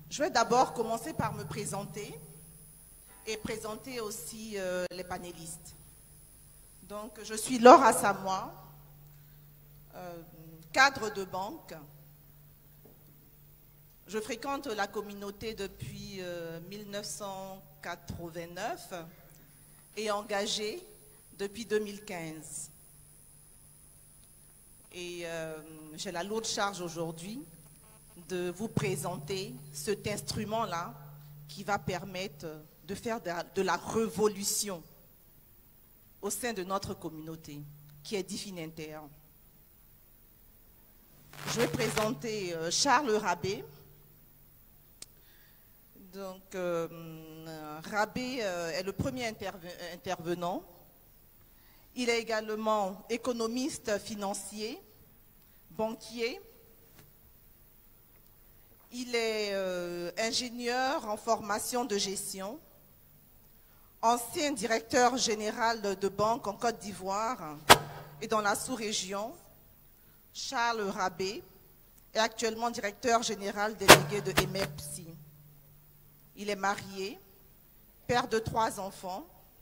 Je vais d'abord commencer par me présenter et présenter aussi les panélistes. Donc, je suis Laure Assamoah, cadre de banque. Je fréquente la communauté depuis 1989 et engagée depuis 2015. Et j'ai la lourde charge aujourd'hui de vous présenter cet instrument-là qui va permettre de faire de la révolution au sein de notre communauté, qui est Difininter. Je vais présenter Charles Rabé. Donc, Rabé est le premier intervenant. Il est également économiste financier, banquier. Il est ingénieur en formation de gestion, ancien directeur général de banque en Côte d'Ivoire et dans la sous-région. Charles Rabé est actuellement directeur général délégué de EMEPSI. Il est marié, père de 3 enfants.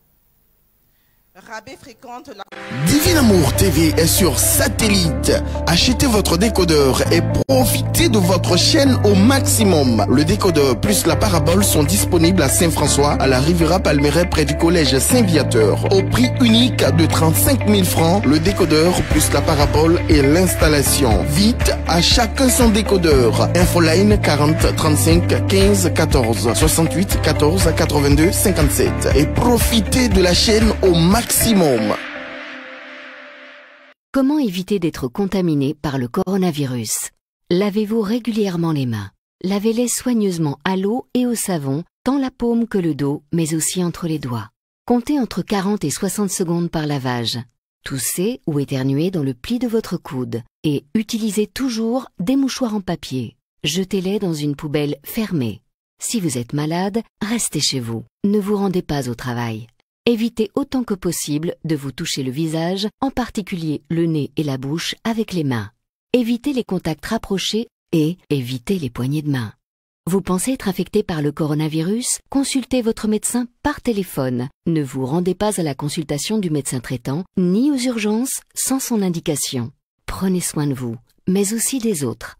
Rabé fréquente la... Divin Amour TV est sur satellite. Achetez votre décodeur et profitez de votre chaîne au maximum. Le décodeur plus la parabole sont disponibles à Saint-François, à la Riviera Palmeraie près du collège Saint-Viateur. Au prix unique de 35 000 francs, le décodeur plus la parabole et l'installation. Vite, à chacun son décodeur. Infoline 40 35 15 14 68 14 82 57. Et profitez de la chaîne au maximum. Comment éviter d'être contaminé par le coronavirus? Lavez-vous régulièrement les mains. Lavez-les soigneusement à l'eau et au savon, tant la paume que le dos, mais aussi entre les doigts. Comptez entre 40 et 60 secondes par lavage. Toussez ou éternuez dans le pli de votre coude et utilisez toujours des mouchoirs en papier. Jetez-les dans une poubelle fermée. Si vous êtes malade, restez chez vous. Ne vous rendez pas au travail. Évitez autant que possible de vous toucher le visage, en particulier le nez et la bouche, avec les mains. Évitez les contacts rapprochés et évitez les poignées de main. Vous pensez être infecté par le coronavirus? Consultez votre médecin par téléphone. Ne vous rendez pas à la consultation du médecin traitant, ni aux urgences sans son indication. Prenez soin de vous, mais aussi des autres.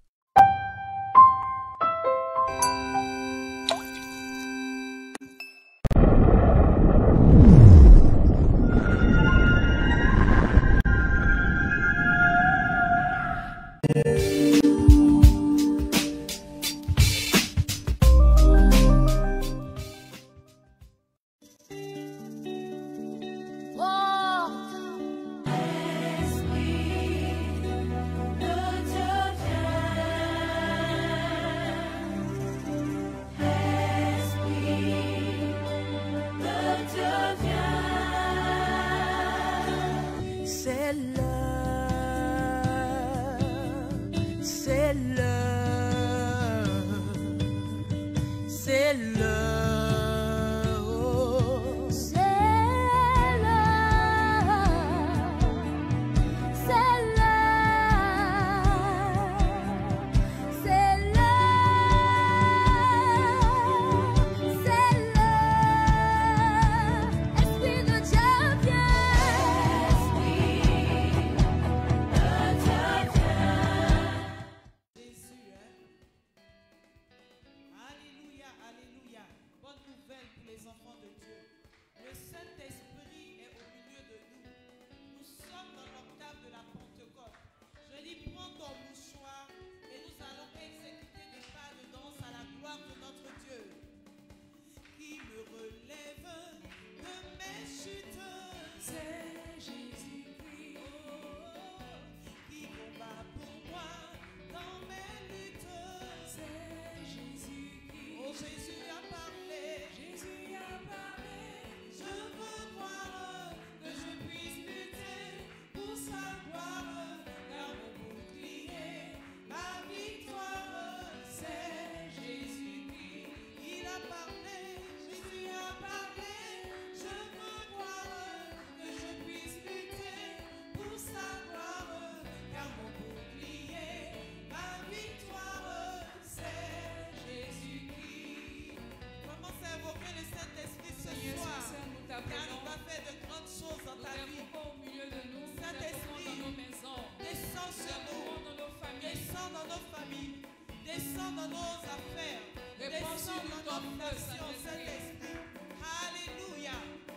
Descends dans nos affaires. Descends dans nos nations, Saint-Esprit. Alléluia.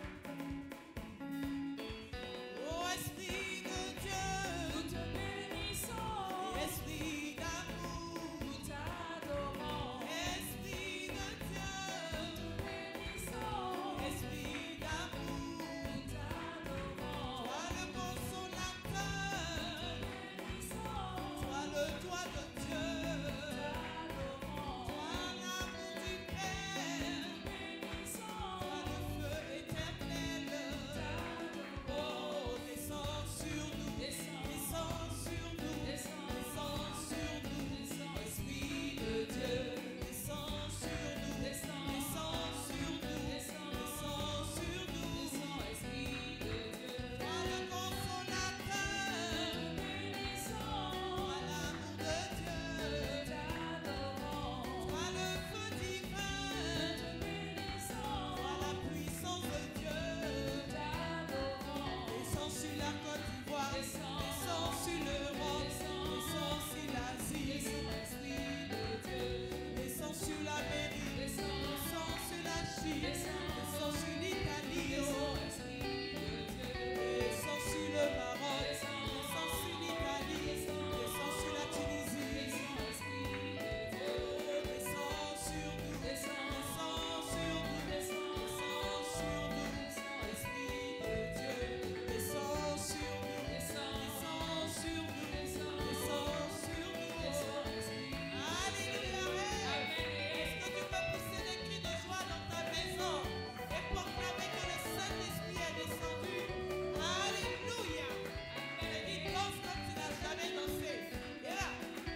Oh Esprit de Dieu, Nous te bénissons, Esprit d'amour, nous t'adorons. Esprit de Dieu, Nous te bénissons, Esprit d'amour, nous t'adorons. toi le consolateur, Bénissons, toi le doigt de Dieu, t'adorons. toi l'amour du Père, Bénissons, toi le feu éternel. Oh, descends sur nous, descends sur nous, descends sur nous, Esprit de Dieu, descends sur nous, descends sur nous, descends sur nous, Esprit de Dieu. toi le consolateur, toi l'amour de Dieu, T'adorons, toi le feu divin, bénissons, toi la puissance de Dieu. t'adorons. Descends sur la Côte d'Ivoire, descends sur l'Europe, descends sur l'Asie, Esprit de Dieu, descends sur l'Amérique, descends sur la Chine, descends sur l'Italie, oh. Esprit de Dieu, Descends sur le Maroc, descends sur l'Italie, descends sur la Tunisie, Esprit de Dieu, oh, descends sur nous, descends sur nous, descends sur nous, Esprit de Dieu, descends sur nous, descends sur nous, descends sur nous. Alléluia. Est-ce que tu peux pousser des cris de joie dans ta maison et proclamer que le Saint-Esprit est descendu? Alléluia. Et dis danse comme tu n'as jamais dansé. Et là.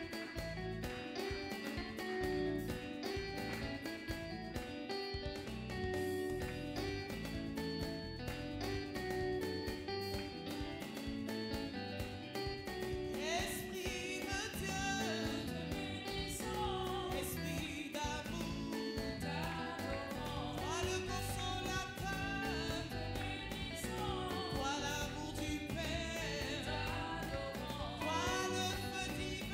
Esprit de Dieu, bénissons, Esprit d'amour, t'adorons, toi le consolateur, bénissons, toi l'amour du Père, t'adorons, toi le feu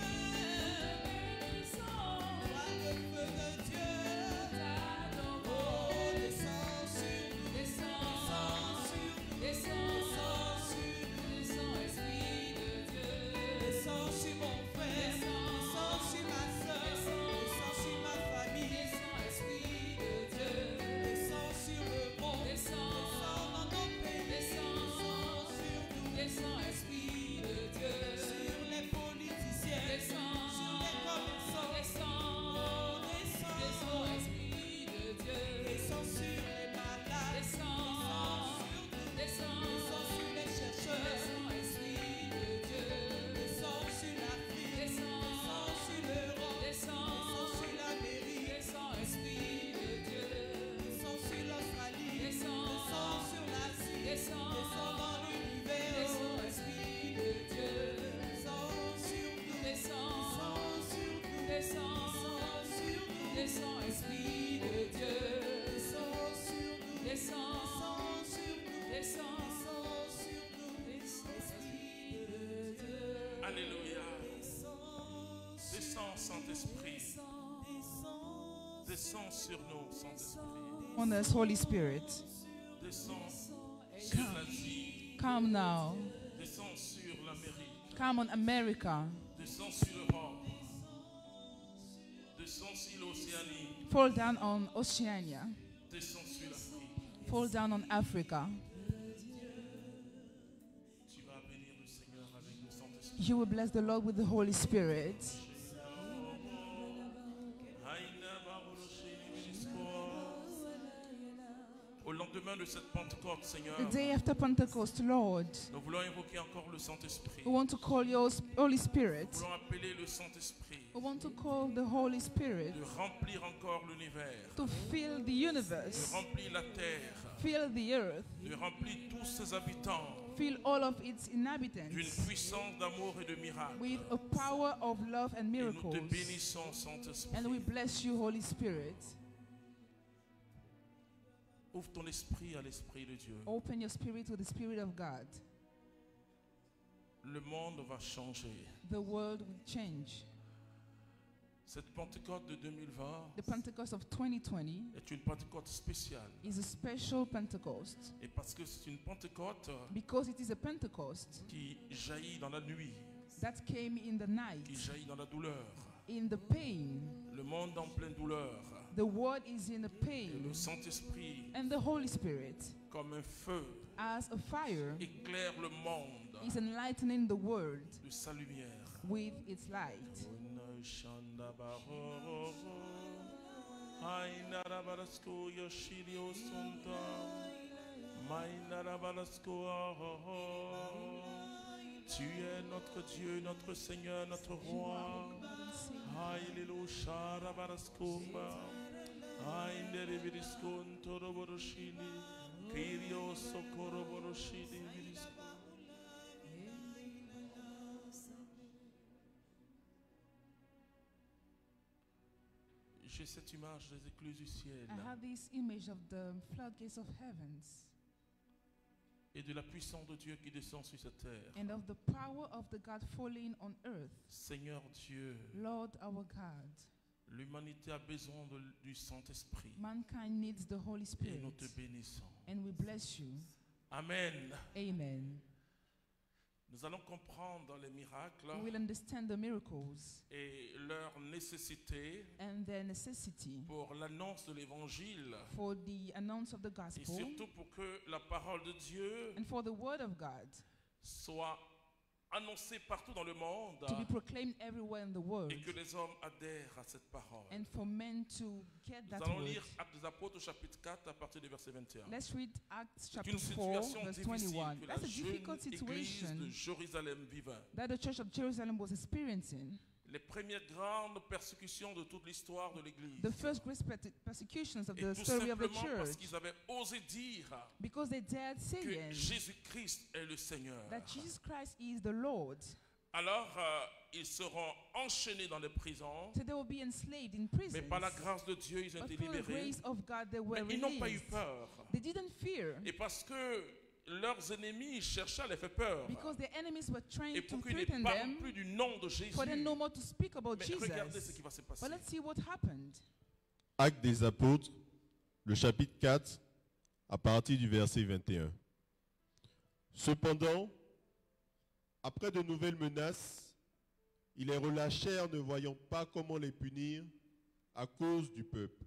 divin, bénissons, toi le feu de Dieu. t'adorons. Oh, descends sur nous, descends sur nous, descends sur nous, Descends, Esprit de Dieu. descends sur mon frère, descends sur ma soeur, descends sur ma famille, Descends, Esprit de Dieu. descends sur le monde, Descends. descends dans nos pays, descends sur nous, Descends, Esprit de Dieu. sur les politiciens, Descends. sur les commerçants, Descends, oh, descends, descends, Esprit de Dieu. descends sur les malades, Descends. sur nous, Descends. descends sur les chercheurs, Descends, Esprit de Dieu. descends sur l'Afrique, Descends. descends sur l'Europe, Descends. descends sur l'Amérique, Descends, Esprit de Dieu. descends sur l'Australie, Descends. descends sur l'Asie, Descends. descends dans l'univers, Descends, Esprit de Dieu. descends sur nous, Descends. descends sur nous, Descends. descends sur nous, Descends, Esprit de Dieu. descends sur nous, Descends. descends sur nous, Descends. descends sur nous, Esprit de Dieu, Alléluia. descends sur Descends, Saint-Esprit. descends Descends sur nous, Saint-Esprit. On us, Holy Spirit. Descends sur l'Asie. Come now. Descends sur l'Amérique. Come on, America. Descends sur l'Europe. Descends sur l'Océanie. Fall down on Oceania. Descends sur l'Afrique. Fall down on Africa. Tu vas bénir le Seigneur avec le Saint-Esprit. You will bless the Lord with the Holy Spirit. Au lendemain de cette Pentecôte, Seigneur, The day after Pentecost, Lord, nous voulons invoquer encore le Saint-Esprit. we want to call your Holy Spirit. Nous voulons appeler le Saint-Esprit We want to call the Holy Spirit de remplir encore l'univers, to fill the de universe, remplir la terre, fill the earth, de remplir tous ses habitants fill all of its d'une inhabitants puissance d'amour et de miracles. with a power of love and Et nous te miracles. bénissons, Saint-Esprit. And we bless you, Holy Spirit. Ouvre ton esprit à l'Esprit de Dieu. Open your spirit to the Spirit of God. Le monde va changer. The world will change. Cette Pentecôte de 2020 The Pentecost of 2020 est une Pentecôte spéciale. is a special Pentecost Et parce que c'est une Pentecôte because it is a Pentecost qui jaillit dans la nuit, that came in the qui night, jaillit dans la douleur. in the pain. Le monde en pleine douleur. The world is in a Et le pain, Saint-Esprit, and the Holy Spirit, comme un feu, as a fire, éclaire le monde is enlightening the world de sa lumière. with its light. Tu es notre Dieu, notre Seigneur, notre Roi. Hallelujah, Rabaraskoma. Ainderebiriskon toroboroshini. Kyrio sokoroboroshini birisko. J'ai cette image des écluses du ciel I have this image of the floodgates of heavens et de la puissance de Dieu qui descend sur cette terre. and of the power of the God falling on earth. Seigneur Dieu, Lord our God, l'humanité a besoin du Saint-Esprit mankind needs the Holy et Spirit, nous te bénissons. and we bless you. Amen. Amen. Nous allons comprendre les miracles We will understand the miracles et leur nécessité and their necessity pour l'annonce de l'évangile for the announce of the et gospel surtout pour que la parole de Dieu and for the word of God soit annoncée partout dans le monde to be proclaimed everywhere in the world, et que les hommes adhèrent à cette parole. and for men to get Nous that allons word. lire Actes des Apôtres chapitre 4 à partir du verset 21. Let's read Acts C'est chapter une 4, situation verse difficile 21. que la That's a jeune difficult église de situation Jérusalem vivait. that the church of Jerusalem was experiencing. Les premières grandes persécutions de toute l'histoire de l'église. The first great persecutions of Et the tout story of the simplement parce church, qu'ils avaient osé dire because they dared que saying Jésus-Christ est le Seigneur. that Jesus Christ is the Lord. Alors, ils seront enchaînés dans les prisons, So they will be enslaved in mais prison. par la grâce de Dieu, ils ont But été through the libérés. grace of God, they were Mais ils n'ont pas eu released. peur. They didn't fear Et parce que leurs ennemis cherchaient à les faire peur. because their enemies were Et trying to pour qu'ils ne threaten parlent them plus du nom de Jésus. for them no more to speak about Mais regardez ce Jesus. qui va se passer. But let's see what happened. Actes des Apôtres, le chapitre 4, à partir du verset 21. Cependant, après de nouvelles menaces, ils les relâchèrent ne voyant pas comment les punir à cause du peuple.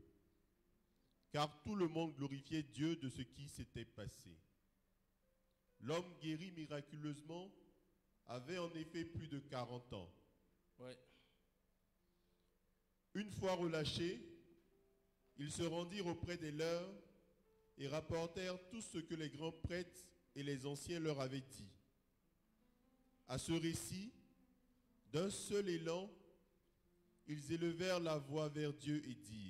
Car tout le monde glorifiait Dieu de ce qui s'était passé. L'homme guéri miraculeusement avait en effet plus de 40 ans. Ouais. Une fois relâchés, ils se rendirent auprès des leurs et rapportèrent tout ce que les grands prêtres et les anciens leur avaient dit. À ce récit, d'un seul élan, ils élevèrent la voix vers Dieu et dirent :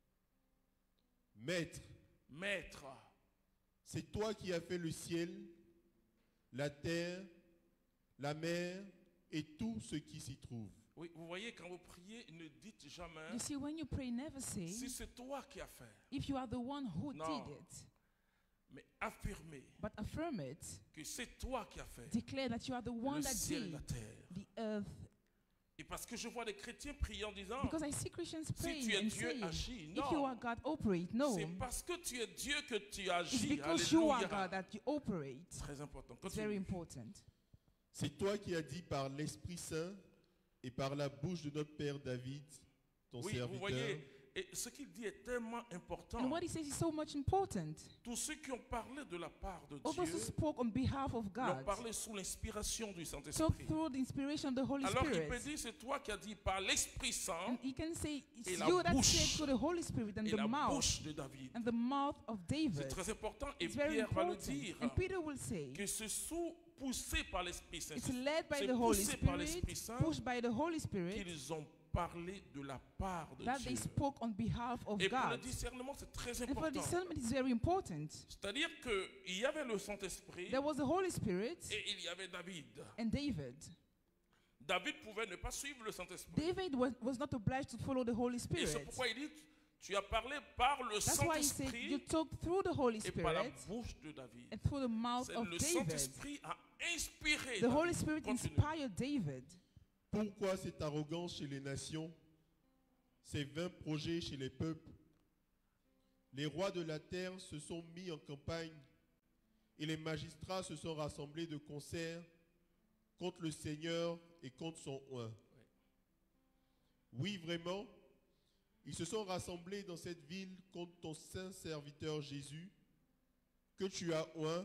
Maître, Maître, c'est toi qui as fait le ciel, la terre, la mer et tout ce qui s'y trouve. oui, vous voyez, quand vous priez, ne dites jamais You see, when you pray, never si say c'est toi qui as fait, if you are the one who No. did it, mais affirmez but affirm it. que c'est toi qui as fait Declare that you are the one le that ciel et did la terre. the earth. Et parce que je vois des chrétiens prier en disant, Because I see Christians si tu praying es and Dieu, saying, agis. if you are Non, God, operate. No, c'est parce que tu es Dieu que tu it's agis. because you are God Alléluia. that you operate. Très important. It's very Continue. important. C'est toi qui as dit par l'Esprit Saint et par la bouche de notre Père David, ton Oui, vous serviteur, voyez, et ce qu'il dit est tellement important. And what he says is so much important. Tous ceux qui ont parlé de la part de All those who Dieu spoke on behalf of l'ont God parlé sous l'inspiration du talk Saint-Esprit. through the inspiration of the Holy Alors il peut Spirit. dire, c'est toi qui as dit par l'Esprit Saint And he can say, it's Et la you that bouche. said through the Holy Spirit and et the la mouth bouche de David. and the mouth of C'est David. très important. Et It's very Pierre va le important. dire And Peter will say, que c'est poussé par l'Esprit Saint. it's led by C'est the Holy poussé par Spirit, l'Esprit Saint pushed by the Holy Spirit, qu'ils ont parlé de la part de that Dieu. they spoke on behalf of Et pour le God. discernement, c'est très And for important. discernment, it's very important. C'est-à-dire qu'il y avait le Saint-Esprit There was the Holy Spirit et il y avait David. and David. David pouvait ne pas suivre le Saint-Esprit. David was not obliged to follow the Holy Et Spirit. c'est pourquoi il dit, tu as parlé par le That's why he said you Saint-Esprit talk through the Holy et par la Spirit bouche de David. and through the mouth C'est of le David. Saint-Esprit a inspiré The Holy David. Spirit Continue. inspired David. pourquoi cette arrogance chez les nations ses 20 projets chez les peuples. Les rois de la terre se sont mis en campagne et les magistrats se sont rassemblés de concert contre le Seigneur et contre son oint. Oui, vraiment, ils se sont rassemblés dans cette ville contre ton saint serviteur Jésus, que tu as oint,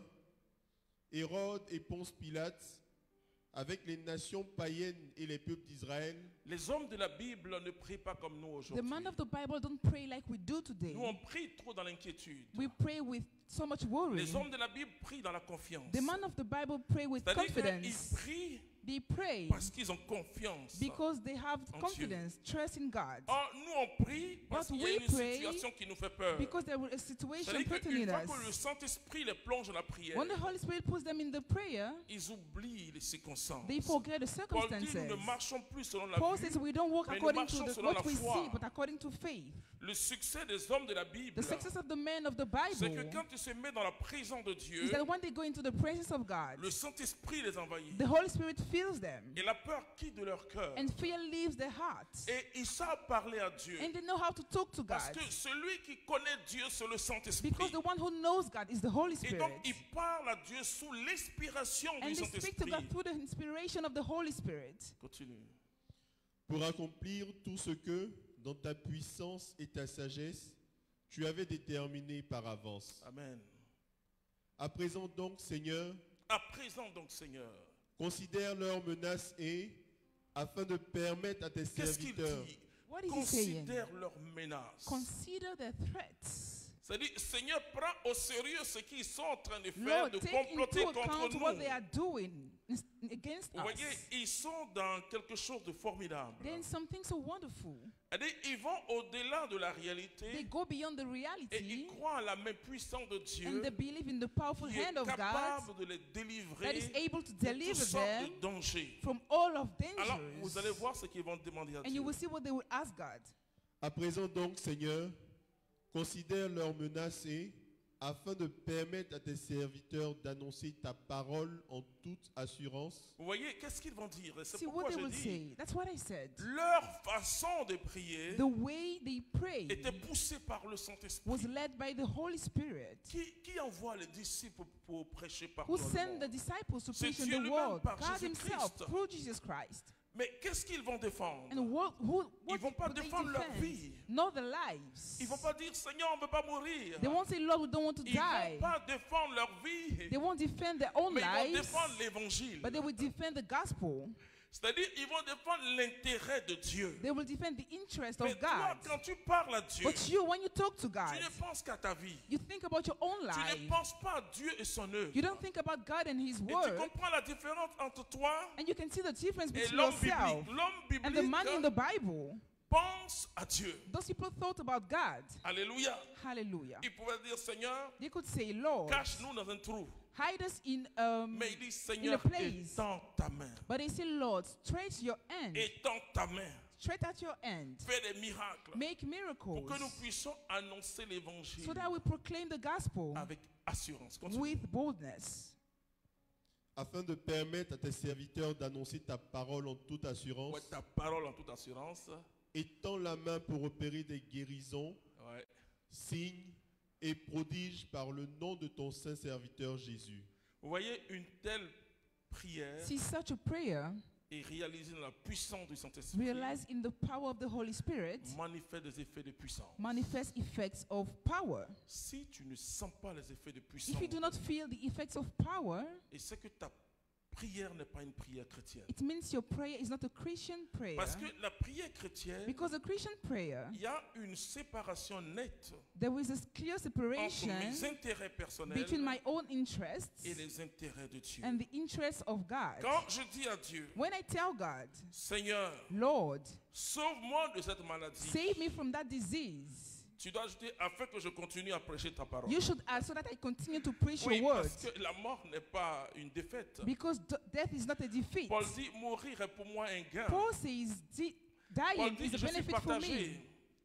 Hérode et Ponce Pilate, avec les nations païennes et les peuples d'Israël. Les hommes de la Bible ne prient pas comme nous The aujourd'hui. men of the Bible don't pray like we do today. Nous, on prie trop dans l'inquiétude. We pray with so much worry. Les hommes de la Bible prient dans la confiance. The men of the Bible pray with C'est-à-dire qu'ils confidence. prient They pray parce qu'ils ont confiance. because they have en confidence, trust in God. Or, nous, on prie parce But qu'il y a we une pray situation qui nous fait peur. Because there was a situation C'est-à-dire qu'une threatening fois us. que le Saint-Esprit les plonge dans la prière, When the Holy Spirit puts them in the prayer, ils oublient les circonstances. they forget the Paul dit, nous circumstances. ne marchons plus selon la Paul vue. says we don't walk mais nous according to marchons selon what la we foi. see, but according to faith. Le succès des hommes de la Bible, The success of the men of the c'est que Bible quand ils se mettent dans la présence de Dieu, is that when they go into the presence of God, le Saint-Esprit les envahit. the Holy Spirit fills them, Et la peur quitte de leur cœur. and fear leaves their hearts. Et ils savent parler à Dieu. And they know how to talk to Parce God. que celui qui connaît Dieu, c'est le Saint-Esprit. Because the one who knows God is the Holy Et donc, Spirit. il parle à Dieu sous l'inspiration And du they speak to Saint-Esprit. God through the inspiration of the Holy Spirit. Continue. Pour accomplir tout ce que, dans ta puissance et ta sagesse, tu avais déterminé par avance. Amen. À présent donc, Seigneur, À présent donc, Seigneur, considère leurs menaces et, afin de permettre à tes qu'est-ce qu'il serviteurs dit? What is he saying? Considère leurs menaces. Consider their threats. C'est-à-dire, Seigneur, prends au sérieux ce qu'ils sont en train de faire, Lord, de take comploter into contre account nous. what they are doing against Vous us. voyez, ils sont dans quelque chose de formidable. Then something so wonderful. C'est-à-dire, ils vont au-delà de la They réalité go beyond the et ils reality croient à la main puissante de and Dieu they believe in the powerful qui est hand of God capable de les that is délivrer able to de toutes deliver sortes them de dangers. from all of Alors, vous allez dangers. voir ce qu'ils vont demander à And Dieu. you will see what they will ask God. À présent donc, Seigneur, considère leurs menaces et, afin de permettre à tes serviteurs d'annoncer ta parole en toute assurance, Vous voyez, qu'est-ce qu'ils vont dire? Et c'est See pourquoi what they je will dis, say. That's what I said. leur façon de prier The way they pray était poussée par le Saint-Esprit. was led by the Holy Spirit. Qui envoie les disciples pour prêcher par Who le sent monde? the disciples to C'est preach in Dieu the lui-même world? par God Himself Jésus-Christ. through Jesus Christ. Mais qu'est-ce qu'ils vont défendre? And what Ils vont pas would they défendre leur defend? vie. Not their lives. Ils vont pas dire, Seigneur, on ne veut pas mourir. They won't say, Lord, we don't want to Ils die. vont pas défendre leur vie, They won't defend their own mais ils vont lives, défendre l'évangile. but they will defend the gospel. C'est-à-dire, ils vont défendre l'intérêt de Dieu. They will defend the interest Mais of toi, God. quand tu parles à Dieu, But you, when you talk to God, tu ne penses qu'à ta vie. you think about your own Tu ne life. penses pas à Dieu et son œuvre. You don't think about God and His Et tu word. comprends la différence entre toi And you can see the difference et between l'homme yourself biblique. L'homme and the man in the biblique Bible. pense à Dieu. Those people thought about God. Alléluia. Hallelujah. Il pouvait dire, Seigneur, They could say, Lord, cache-nous dans un trou. hide us in Mais il dit, Seigneur, place. étends ta main. But they say, Lord, stretch your hand. Étends ta main. Stretch out your hand. Fais des miracles. Make Pour miracles. que nous puissions annoncer l'évangile So that we proclaim the gospel avec assurance. Continue. with boldness. afin de permettre à tes serviteurs d'annoncer ta parole en toute assurance, Ouais, ta parole en toute assurance. étends la main pour opérer des guérisons, Ouais. signes et prodiges par le nom de ton saint serviteur Jésus. Vous voyez, une telle prière See, such a prayer est réalisée dans la puissance du Saint-Esprit. realized in the power of the Holy Spirit Manifeste des effets de puissance. manifests effects of power. Si tu ne sens pas les effets de puissance, If you do not feel the effects of power, et c'est que ta prière n'est pas une prière chrétienne. it means your prayer is not a Christian prayer. Parce que la prière chrétienne, Because a Christian prayer, il y a une séparation nette there is a clear entre separation mes intérêts personnels between my own interests et les intérêts de Dieu. and the interests of God. Quand je dis à Dieu, When I tell God, Seigneur, Lord, sauve-moi de cette maladie, save me from that disease, tu dois ajouter afin que je continue à prêcher ta parole. you should ask so that I continue to preach Oui, your word. parce que la mort n'est pas une défaite. Because death is not a defeat. Paul dit, mourir est pour moi un gain. Paul says, Paul dying dit, is a je suis benefit for me. partagé.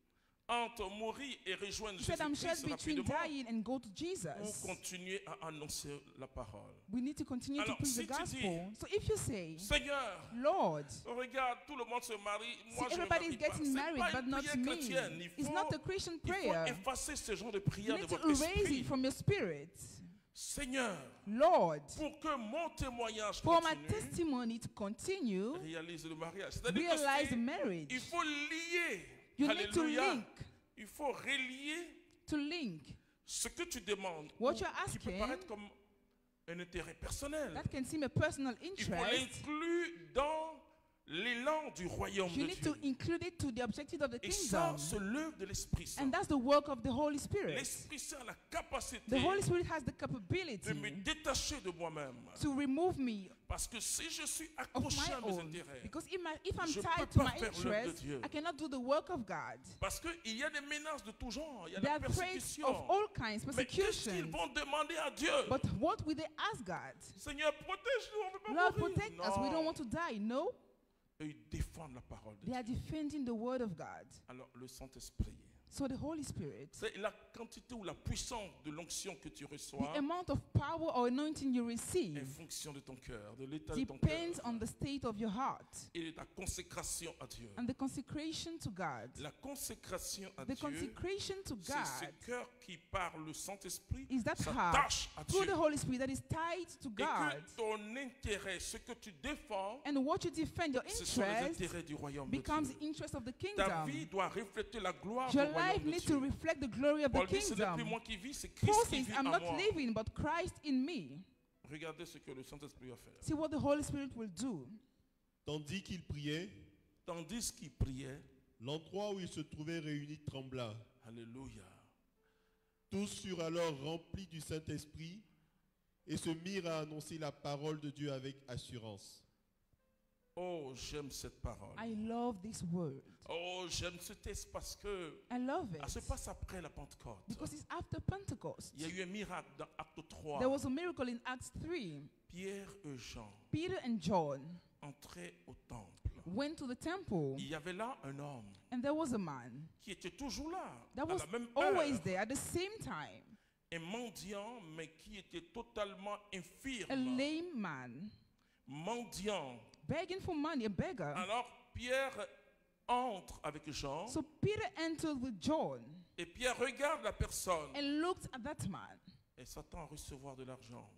entre mourir et rejoindre He said, I'm shared Jésus-Christ between rapidement dying and go to ou Jesus. continuer à annoncer la parole. We need to continue to Alors, preach si the tu gospel. So if you say, Seigneur, Lord, regarde, tout le monde se marie, see, moi je ne everybody is marie pas. getting C'est married, pas but une not prière me. chrétienne. It's not a Christian Il faut prayer. effacer ce genre de You prière de need to votre erase esprit. it from your spirit. Seigneur, Lord, pour que mon témoignage for my continue, testimony to continue, réalise le mariage. C'est-à-dire que realize c'est- marriage. il faut lier. You need to Alléluia. link. Il faut relier To link ce que tu demandes, what ou you're qui peut asking, paraître comme un intérêt personnel. that can seem a personal Il faut interest. l'inclure dans l'élan du royaume You de need Dieu. to include it to the objective of the Et ça, kingdom. c'est l'œuvre de l'Esprit Saint. And that's the work of the Holy Spirit. L'Esprit Saint a la capacité The Holy Spirit has the de me capability détacher de moi-même. to remove me Parce que si je suis of accroché my à mes own. intérêts, Because if I'm je tied peux to pas my faire l'œuvre de interests, Dieu. I cannot do the work of God. parce qu'il y a des menaces de tout genre, il y a There la are threats persécution. of all kinds, Mais qu'est-ce qu'ils persecution. vont demander à Dieu? But what will they ask God? Seigneur, protège-nous, on ne veut pas Lord, mourir. protect us. We don't want to die. No. Et ils défendent la parole de They are Dieu. defending the word of God. Alors, le Saint-Esprit, So the Holy Spirit, c'est la quantité ou la puissance de l'onction que tu the reçois amount of power or anointing you en receive fonction de ton cœur, de l'état de ton cœur depends on the state of your heart et de ta consécration à Dieu. and the consecration to God. La consécration à The Dieu, consecration to c'est ce God cœur qui, par le Saint-Esprit, is that heart s'attache à through Dieu. the Holy Spirit that is tied to Et God. que ton intérêt, ce que tu défends, And what you defend, your ce sont les interest, intérêts du royaume de becomes Dieu. the interest of the Ta vie kingdom. doit refléter la gloire Your du royaume life de needs to Dieu. reflect the glory of the Paul dit, ce n'est plus kingdom. moi qui vis, c'est Paul Christ qui says, vit I'm en not moi. living, but Christ in me. Regardez ce que le Saint-Esprit va faire. See what the Holy Spirit will do. Tandis qu'il priait, Tandis qu'il priait, l'endroit où il se trouvait réuni trembla. alléluia, Tous furent alors remplis du Saint-Esprit et se mirent à annoncer la parole de Dieu avec assurance. oh, j'aime cette parole. I love this word. Oh, j'aime ce texte parce que I love ça se it passe après la Pentecôte. because it's after Pentecost. Il y a eu un miracle dans Acte 3. There was a miracle in Acts 3. Pierre et Jean Peter and John entraient au temple. went to the temple, Il y avait là un homme and there was a man qui était toujours là, that à was la même always heure. there at the same time. Un mendiant, mais qui était totalement A infirme. lame man Mendiant. begging for money, a beggar. Alors Pierre entre avec Jean So Peter entered with John et Pierre regarde la personne and looked at that man. et s'attend à recevoir de l'argent.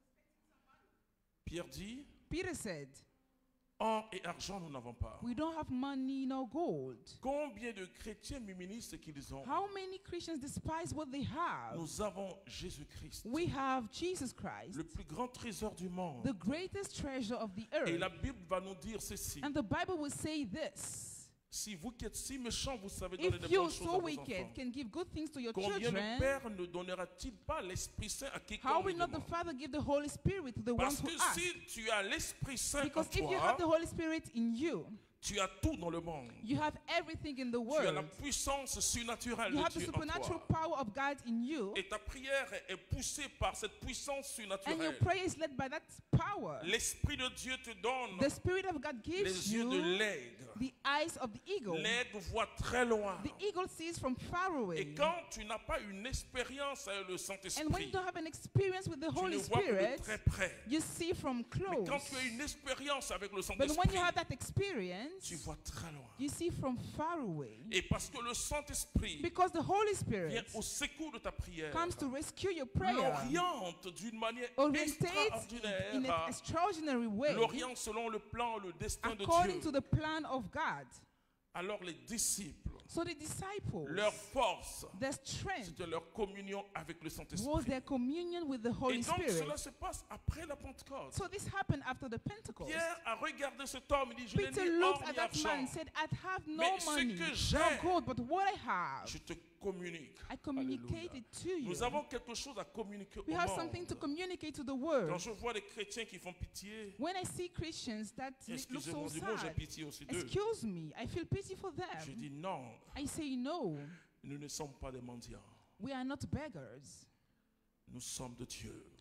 Pierre dit, Peter said, or et argent nous n'avons pas. we don't have money nor gold. Combien de chrétiens minimisent ce qu'ils ont? How many Christians despise what they have? Nous avons Jésus-Christ, We have Jesus Christ, le plus grand trésor du monde. the greatest treasure of the Et earth. la Bible va nous dire ceci. And the Bible will say this. Si vous qui êtes si méchants, vous savez donner If de you, bonnes choses à so vos wicked, enfants, can give good things to your combien le children, Père ne donnera-t-il pas l'Esprit Saint à how quiconque will le not the demande? Father give the Holy Spirit to the Parce ones who que ask? si tu as l'Esprit Saint en Because if you have the toi, Holy Spirit in you, tu as tout dans le monde. you have everything in the Tu as la world. puissance surnaturelle You de have the Dieu en supernatural toi. power of God in you, Et ta prière est poussée par cette puissance and your surnaturelle. prayer is led by that power. L'Esprit de Dieu te donne The Spirit of God gives les yeux de you l'aigle. the eyes of the eagle. L'aigle voit très loin. The eagle sees from far away. Et quand tu n'as pas une expérience avec le And when you Saint-Esprit, don't have an experience with the tu ne Holy vois que de Spirit, très près. you see from Mais close. quand tu as une expérience avec le But when Saint-Esprit, you have that experience, tu vois très loin. you see from far away. Et parce que le Saint-Esprit Because the Holy vient Spirit au secours de ta prière, comes to rescue your prayer, l'oriente d'une manière orientates extraordinaire, in an extraordinary way, l'oriente selon le plan, le destin de according to Dieu. the plan of God. Alors les disciples, So the disciples, leur force, their strength c'était leur communion avec le was Saint-Esprit. their communion with the Et Holy donc Spirit. cela se passe après la Pentecôte. So this happened after the Pentecost. Pierre a regardé cet homme, il dit, je n'ai Peter ni looked or at ni that man argent, and said, I have no mais ce money, que no j'ai, gold, but what I have, je te communique. I communicate Alléluia. it to you. Nous avons quelque chose à communiquer We au have something to monde. communicate to the Quand world. je vois des chrétiens qui font pitié, When I see Christians that look so excusez-moi du mot, j'ai sad, pitié aussi d'eux. excuse me, I feel pity for Je them. dis non, I say no, nous ne sommes pas des mendiants. we are not beggars. Nous sommes de Dieu.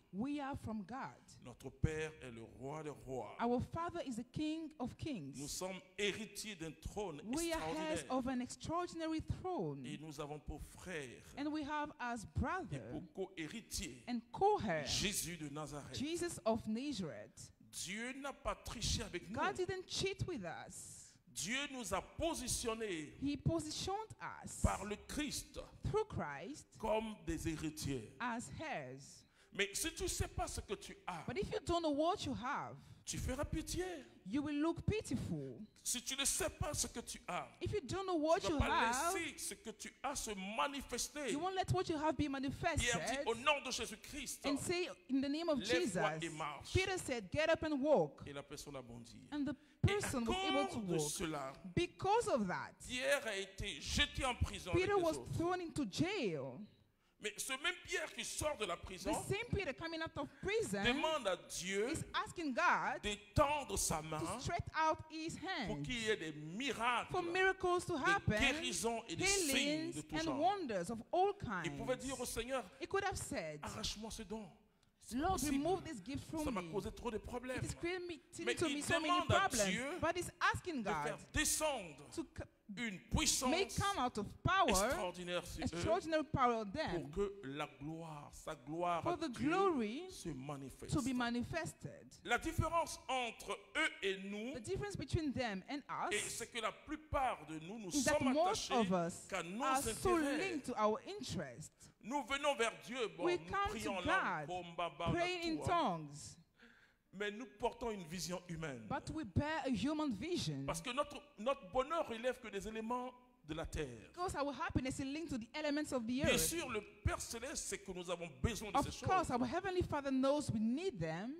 We are from God. Notre Père est le roi des rois. Our Father is the King of Nous Kings. sommes héritiers d'un trône We are heads extraordinaire. of an extraordinary throne. Et nous avons pour frère And we have as et brother pour co-héritier and co-heir Jésus de Nazareth. Jesus of Nazareth. Dieu n'a pas triché avec nous. God didn't cheat with us. Dieu nous a positionnés He positioned us par le Christ through Christ comme des héritiers. as heirs. Mais si tu ne sais pas ce que tu as, But if you don't know what you have, tu feras pitié. you will look pitiful. Si tu ne sais pas ce que tu as, If you don't know what tu ne you vas pas have, laisser ce que tu as se manifester. you won't let what you have be Pierre dit manifested au nom de Jésus-Christ. and say, in the name of Lève-toi Jesus. et marche. Peter said, get up and walk. Et la personne a bondi. And the Et à person was able to cause de walk. cela, Because of that, Pierre a été jeté en prison avec Peter les was autres. thrown into jail. Mais ce même Pierre qui sort de la prison The same Peter coming out of prison demande à Dieu is asking God d'étendre sa main to stretch out his pour hand qu'il y ait des miracles, for miracles to des happen, guérisons et des signes de healings tout and genre. wonders of all Il pouvait dire au kinds. Seigneur, He could have said, arrache-moi ce don. C'est pas Lord, possible. remove this gift Ça from m'a me. causé trop de problèmes. It is creating Mais to il me so many demande à problems. Dieu But he's asking de faire God descendre to une make puissance come out of power, extraordinaire sur eux extraordinary power on pour them, que la gloire, sa gloire for à the Dieu glory se manifeste. to be manifested. La différence entre eux et nous, The difference between them and et us c'est que la plupart de nous, nous is that sommes most attachés of us qu'à nos are so intérêts. linked to our interest. Nous venons vers Dieu, bon, We nous come prions to en langue, God, bon, baba, praying in tout, hein. tongues, Mais nous portons une vision humaine. but we bear a human vision. Parce que notre bonheur relève que des éléments de la terre. Because our happiness is linked to the elements of the Bien earth. sûr, le Père Céleste sait que nous avons besoin de ces Of course, choses. our Heavenly Father knows we need them.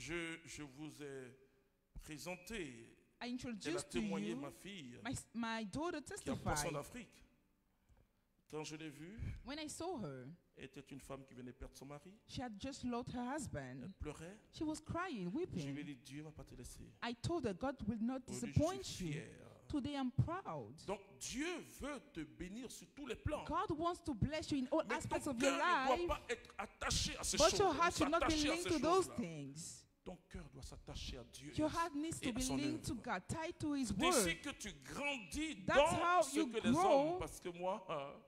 Je vous ai présenté, I elle a introduced to témoigné you ma fille my daughter qui a poisson testified. d'Afrique. Quand je l'ai vue, When I saw her, elle était une femme qui venait perdre son mari. she had just lost her Elle husband. pleurait. She was crying, Je lui ai weeping. dit, Dieu ne va pas te laisser. I told her, God will not Aujourd'hui, je disappoint suis you. fier. Today I'm proud. Donc Dieu veut te bénir sur tous les plans. God wants to bless you in all Mais aspects ton of your cœur ne doit life, pas être attaché à ces but choses. your heart should not be s'attacher à linked ces to those choses-là. things. Ton cœur doit s'attacher à Dieu Your heart needs et to à be son linked to œuvre. God, tied to His C'est ainsi word. que tu grandis That's dans how ce you que les grow. hommes, parce que moi,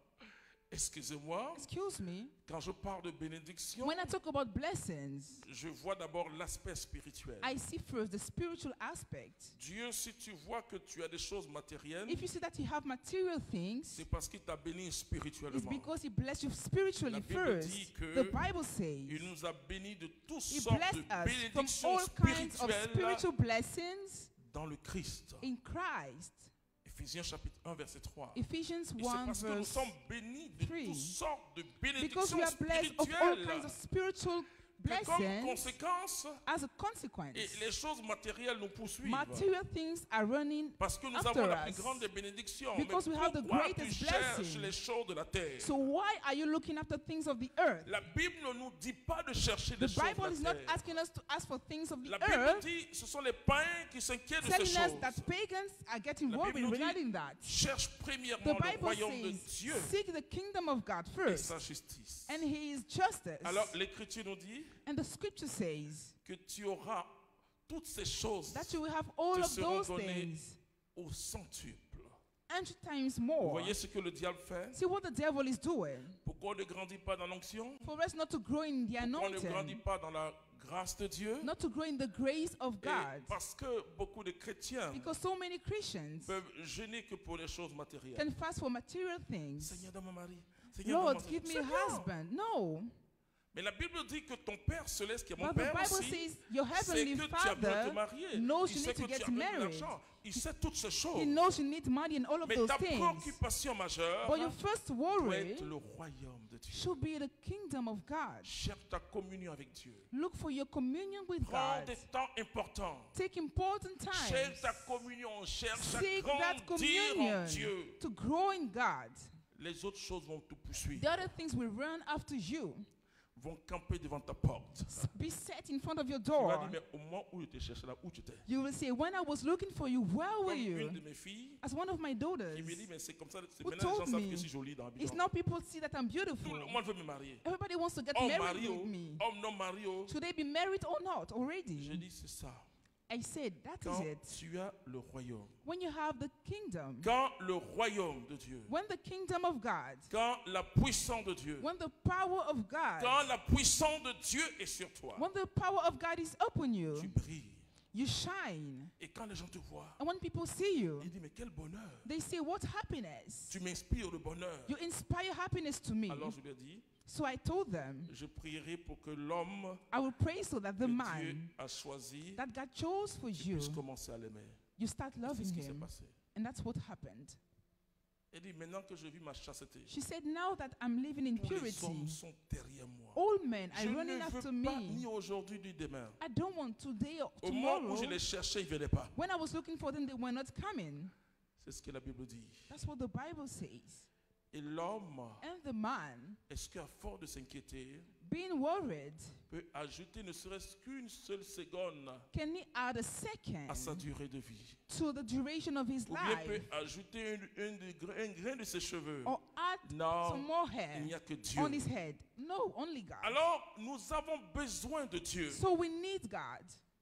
excusez-moi, Excuse me. quand je parle de bénédiction, When I talk about blessings, je vois d'abord l'aspect spirituel. I see first the spiritual aspect. Dieu, si tu vois que tu as des choses matérielles, If you see that you have material things, c'est parce qu'il t'a béni it's spirituellement. because He blessed you spiritually La Bible first. dit que The Bible says Il nous a bénis de toutes He sortes blessed de us from bénédictions all kinds of spirituelles spiritual blessings dans le Christ. in Christ. Éphésiens chapitre 1, verset 3. Ephesians Et c'est 1 parce que nous verse sommes bénis de 3. toutes sortes de because bénédictions we are blessed of all kinds spirituelles of spiritual que comme blessings, conséquence, as a consequence, et les choses matérielles nous poursuivent. material things are running Parce que nous after avons la plus us. grande des bénédictions. Because Mais we have the pourquoi tu greatest cherches blessing. les choses de la terre? So why are you looking after things of the earth? La Bible ne nous dit pas de chercher The les choses Bible is de not la terre. asking us to ask for things of the La Bible earth, dit ce sont les païens qui s'inquiètent de ces telling us choses. that pagans are getting La worried Bible nous regarding dit that. cherche The premièrement le Bible royaume de says, Dieu seek the kingdom of God et first, sa justice. and His justice. Alors l'Écriture nous dit And the scripture says que tu auras toutes ces choses that you will have all te of seront those données things au centuple. 100 times Vous more. voyez ce que le diable fait? See what the devil is doing. Pourquoi on ne grandit pas dans l'onction? For us not to grow in the Pourquoi on ne grandit anointing, pas dans la grâce de Dieu? not to grow in the grace of Et God. parce que beaucoup de chrétiens Because so many Christians peuvent gêner que pour les choses matérielles. can fast for material things. Seigneur, donne-moi un mari. Seigneur, Lord, donne-moi un give me C'est a bien. husband. No. Mais la Bible dit que ton Père céleste, qui est mon But the Père Bible aussi, says your sait heavenly que tu as besoin de te Father marier. knows Il you sait need que to tu get as besoin married. d'argent. Il sait toutes ces choses. He knows you need money and all of Mais those ta things. préoccupation majeure But your first doit worry être le royaume de Dieu. should be the kingdom of God. Cherche ta communion avec Dieu. Look for your communion with Prends God. des temps importants. Take important Cherche times. ta communion. Cherche à Seek that grandir en communion Dieu. to grow in God. Les autres choses vont te poursuivre. The other things will run after you. vont camper devant ta porte. be set in front of your Tu vas door. dire, mais au moment où je te cherchais là, où tu étais? You will say, when I was looking for you, where were Comme une you? de mes filles As one of my daughters, qui me dit, mais c'est comme ça, c'est Who maintenant les gens told savent me? que je suis jolie dans la it's vie. now people see that I'm Tout beautiful. le monde veut me marier. Everybody wants to get Homme married marié, with me. homme non marié. Should they be married or not Je already? dis, c'est ça. I said, that Quand is it. tu as le royaume, When you have the kingdom, quand le royaume de Dieu, when the kingdom of God, quand la puissance de Dieu, when the power of quand God, la puissance de Dieu est sur toi, when the power of God is upon tu you, brilles. you shine. Et quand les gens te voient, And when people see you, ils disent, mais quel bonheur. they say, what happiness? Tu m'inspires le bonheur. You inspire happiness to me. Alors je lui ai dit, So I told them, je prierai pour que l'homme I will pray so that que the Dieu man a choisi that God chose for you, puisse commencer à l'aimer. you start C'est loving ce qui s'est him. passé. And that's what happened. Elle dit, maintenant que je vis ma chasteté, She said, now that I'm living in tous les hommes purity, sont derrière moi. all men are Je running ne after veux pas ni me. aujourd'hui ni demain. I don't want today or Au moment où tomorrow. je les cherchais, ils ne venaient pas. When I was looking for them, they were not coming. C'est ce que la Bible dit. That's what the Bible says. Et l'homme, And the man, est-ce qu'à force de s'inquiéter, being worried, peut ajouter ne serait-ce qu'une seule seconde can he add a second à sa durée de vie? to the duration of his Ou bien peut life? ajouter un grain de ses cheveux? Or add Non, some more il hair n'y a que Dieu. on his head? No, only God. Alors, nous avons besoin de Dieu. So we need God.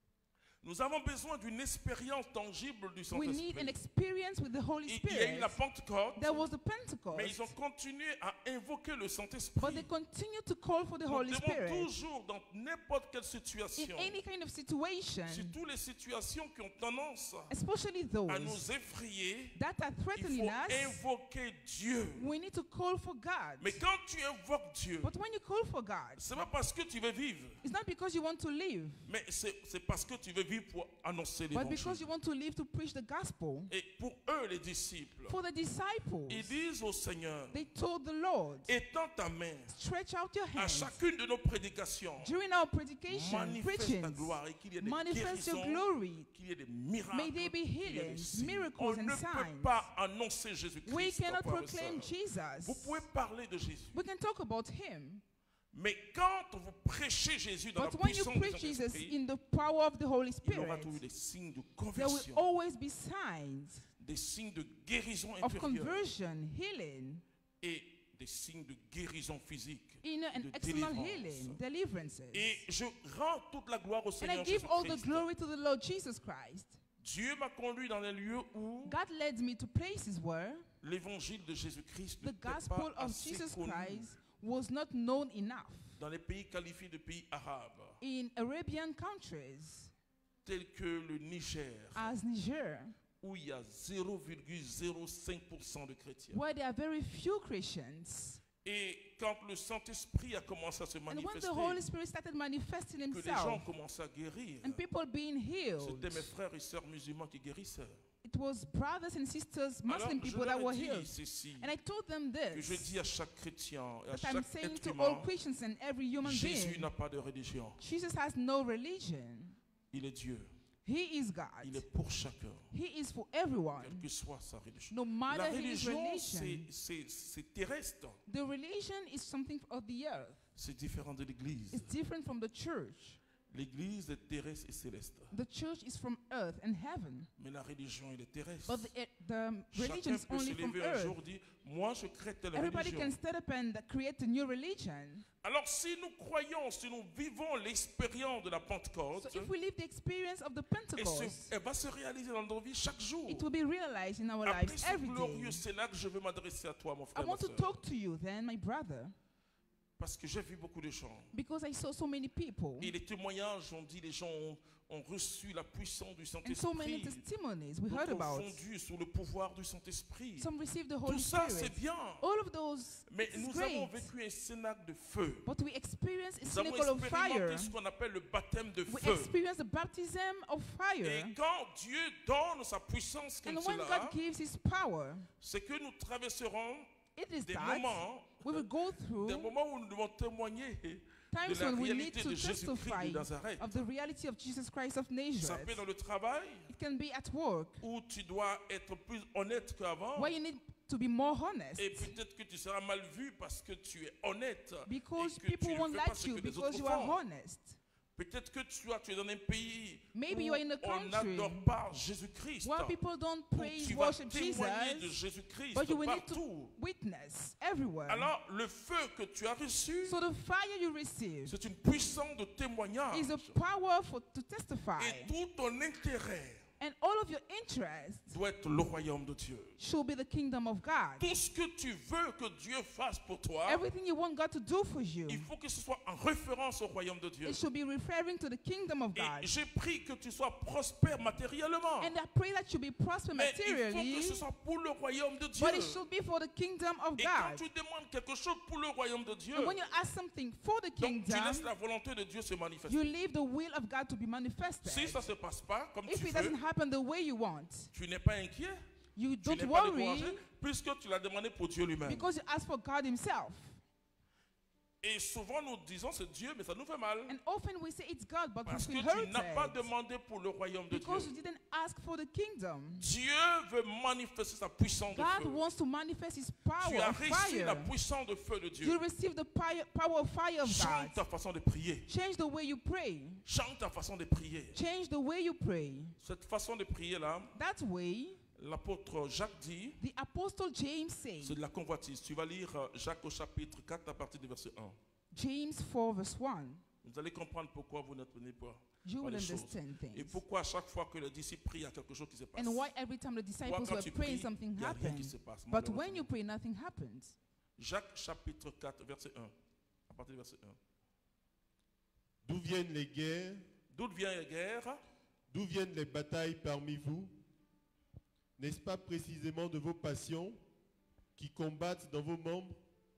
Nous avons besoin d'une expérience tangible du We need an Saint-Esprit. experience with the Holy Il y a eu Spirit. la Pentecôte, There was the mais ils ont Pentecost, continué à invoquer le but Saint-Esprit. they continue to call for the Nous Holy devons Spirit toujours, dans n'importe quelle in situation, any kind of situation, surtout les situations qui ont tendance especially à nous those effrayer, that are il threatening faut us. invoquer Dieu. We need to call for God. Mais quand tu invoques Dieu, But when you call for God, ce n'est pas parce que tu veux vivre, it's not because you want to live, mais c'est parce que tu veux vivre pour annoncer but because l'évangile. you want to live to preach the gospel. Et pour eux, les disciples, For the disciples, ils disent au Seigneur, they told the Lord, étends ta main stretch out your à hands chacune de nos prédications, during our predication, manifeste ta preaching, gloire et qu'il y ait des manifest your guérisons, glory. qu'il y ait des miracles, May there be qu'il y ait des healings, signes. miracles On and ne peut signs. pas annoncer We Jésus-Christ. cannot frères et proclaim sœurs. Vous Jesus. pouvez parler de Jésus, We can talk about him. mais quand vous prêchez Jésus dans But la when you puissance du preach Jesus Saint-Esprit, in the power of the Holy il y aura Spirit, toujours des signes de there will conversion, always be signs des signes de guérison of intérieure conversion, healing, et des signes de guérison physique, inner and de external délivrance. healing, deliverances. Et je rends toute la gloire au And I Seigneur give all the Jésus-Christ. glory to the Lord Jesus Christ. Dieu m'a conduit dans les lieux où God led me to places where l'évangile de Jésus-Christ the n'était gospel pas of assez Jesus connu. Christ was not known enough Dans les pays qualifiés de pays arabes, in Arabian countries tels que le Niger, as Niger, où il y a 0,05% de chrétiens. where there are very few Christians. Et quand le Saint-Esprit a commencé à se And when manifester, the Holy Spirit started manifesting que les gens himself commençaient à guérir, and people being healed, c'était mes frères et sœurs musulmans qui guérissaient. it was brothers and sisters, Alors, Muslim je people that leur were ai dit healed. ceci, And I told them que je this, dis à chaque chrétien et à that I'm chaque saying être to all humain, Christians and every human Jésus being, n'a pas de religion. Jesus has no religion. Il est Dieu. He is Il God. est pour chacun, He is for everyone, quelle que soit sa religion. no La matter his religion, religion. c'est terrestre. The religion is something of the earth. C'est différent de l'Église. It's different from the church. L'Église est terrestre et céleste. The church is from earth and heaven, Mais la religion, elle est terrestre. but the religion Chacun is peut se only from lever un jour earth. et dire, moi je crée telle Everybody religion. can stand up and create a new religion. Alors si nous croyons, si nous vivons l'expérience de la Pentecôte, So if we live the experience of the Pentecost, elle va se réaliser dans nos vies chaque jour. it will be realized in our Après lives ce every day. glorieux, c'est là que je veux m'adresser à toi, mon I frère, ma want to sœur. talk to you then, my brother, Parce que j'ai vu beaucoup de gens. because I saw so many people Et les témoignages ont dit, les gens ont reçu la puissance du and so many Saint-Esprit. testimonies we heard D'autres ont about. fondu sous le pouvoir du Saint-Esprit. Some received the Tout Holy ça, Spirit. c'est bien. All of those Mais is nous avons great. vécu un cénacle de feu. But we experience a Nous avons cycle of fire. expérimenté ce qu'on appelle le baptême de We feu. experience the baptism of fire. Et quand Dieu donne sa puissance comme And when cela, God gives his power, c'est que nous traverserons it is des that moments, we will go des through moments où nous devons témoigner de times la when we need réalité to de Jésus-Christ testify de Nazareth. of the reality of Jesus Christ of Ça Nazareth. peut être dans le travail It can be at work, où tu dois être plus honnête qu'avant. where you need to be more honest. Et peut-être que tu seras mal vu parce que tu es honnête. Because et que tu people ne won't fais pas like ce you que les because autres you are font. honest. Peut-être que tu es dans un pays Maybe où you are in a on country n'adore pas Jésus-Christ. where people don't Où praise, tu vas worship témoigner de Jesus, Jésus-Christ but you will need to partout. witness everywhere. Alors, le feu que tu as reçu, So the fire you receive c'est une puissance de témoignage. is a power to testify. Et tout ton intérêt And all of your interest doit être le royaume de Dieu. should be the kingdom of God. Tout ce que tu veux que Dieu fasse pour toi, Everything you want God to do for you, il faut que ce soit en référence au royaume de Dieu. it should be referring to the kingdom of God. Et j'ai pris que tu sois prospère matériellement. And I pray that you be prosper Mais il faut que materially, ce soit pour le royaume de Dieu. but it should be for the kingdom of Et quand God. tu demandes quelque chose pour le royaume de Dieu, And when you ask something for the donc tu kingdom, laisses la volonté de Dieu se manifester. you leave the will of God to be manifested. Si ça ne se passe pas comme If tu it veux, doesn't happen the way you want, tu n'es pas inquiet, you tu don't n'es pas worry découragé, puisque tu l'as demandé pour Dieu lui-même. because you ask for God Himself. Et souvent nous disons c'est Dieu, mais ça nous fait mal. And often we say it's God, but Parce we que feel tu n'as pas hurted demandé pour le royaume de because you Dieu. didn't ask for the kingdom. Dieu veut manifester sa puissance de God feu. wants to manifest His Tu power as of reçu la fire. puissance de feu de Dieu. You receive the power of fire of Change God. ta façon de prier. Change the way you pray. Change ta façon de prier. Change the way you pray. Cette façon de prier là, That way, l'apôtre Jacques dit, the Apostle James says, c'est de la convoitise. Tu vas lire Jacques au chapitre 4 à partir du verset 1. James 4 verse 1, Vous allez comprendre pourquoi vous n'êtes pas you par will les choses. understand Et things. pourquoi à chaque fois que les disciples prient, il y a quelque chose qui se passe. And why every time the disciples quand were tu praying, pries, something il y a rien qui happened. se passe, But when malheureusement. you pray, nothing happens. Jacques chapitre 4, verset 1. À partir du verset 1. D'où viennent les guerres? D'où vient la guerre? D'où viennent les batailles parmi vous? N'est-ce pas précisément de vos passions qui combattent dans vos membres?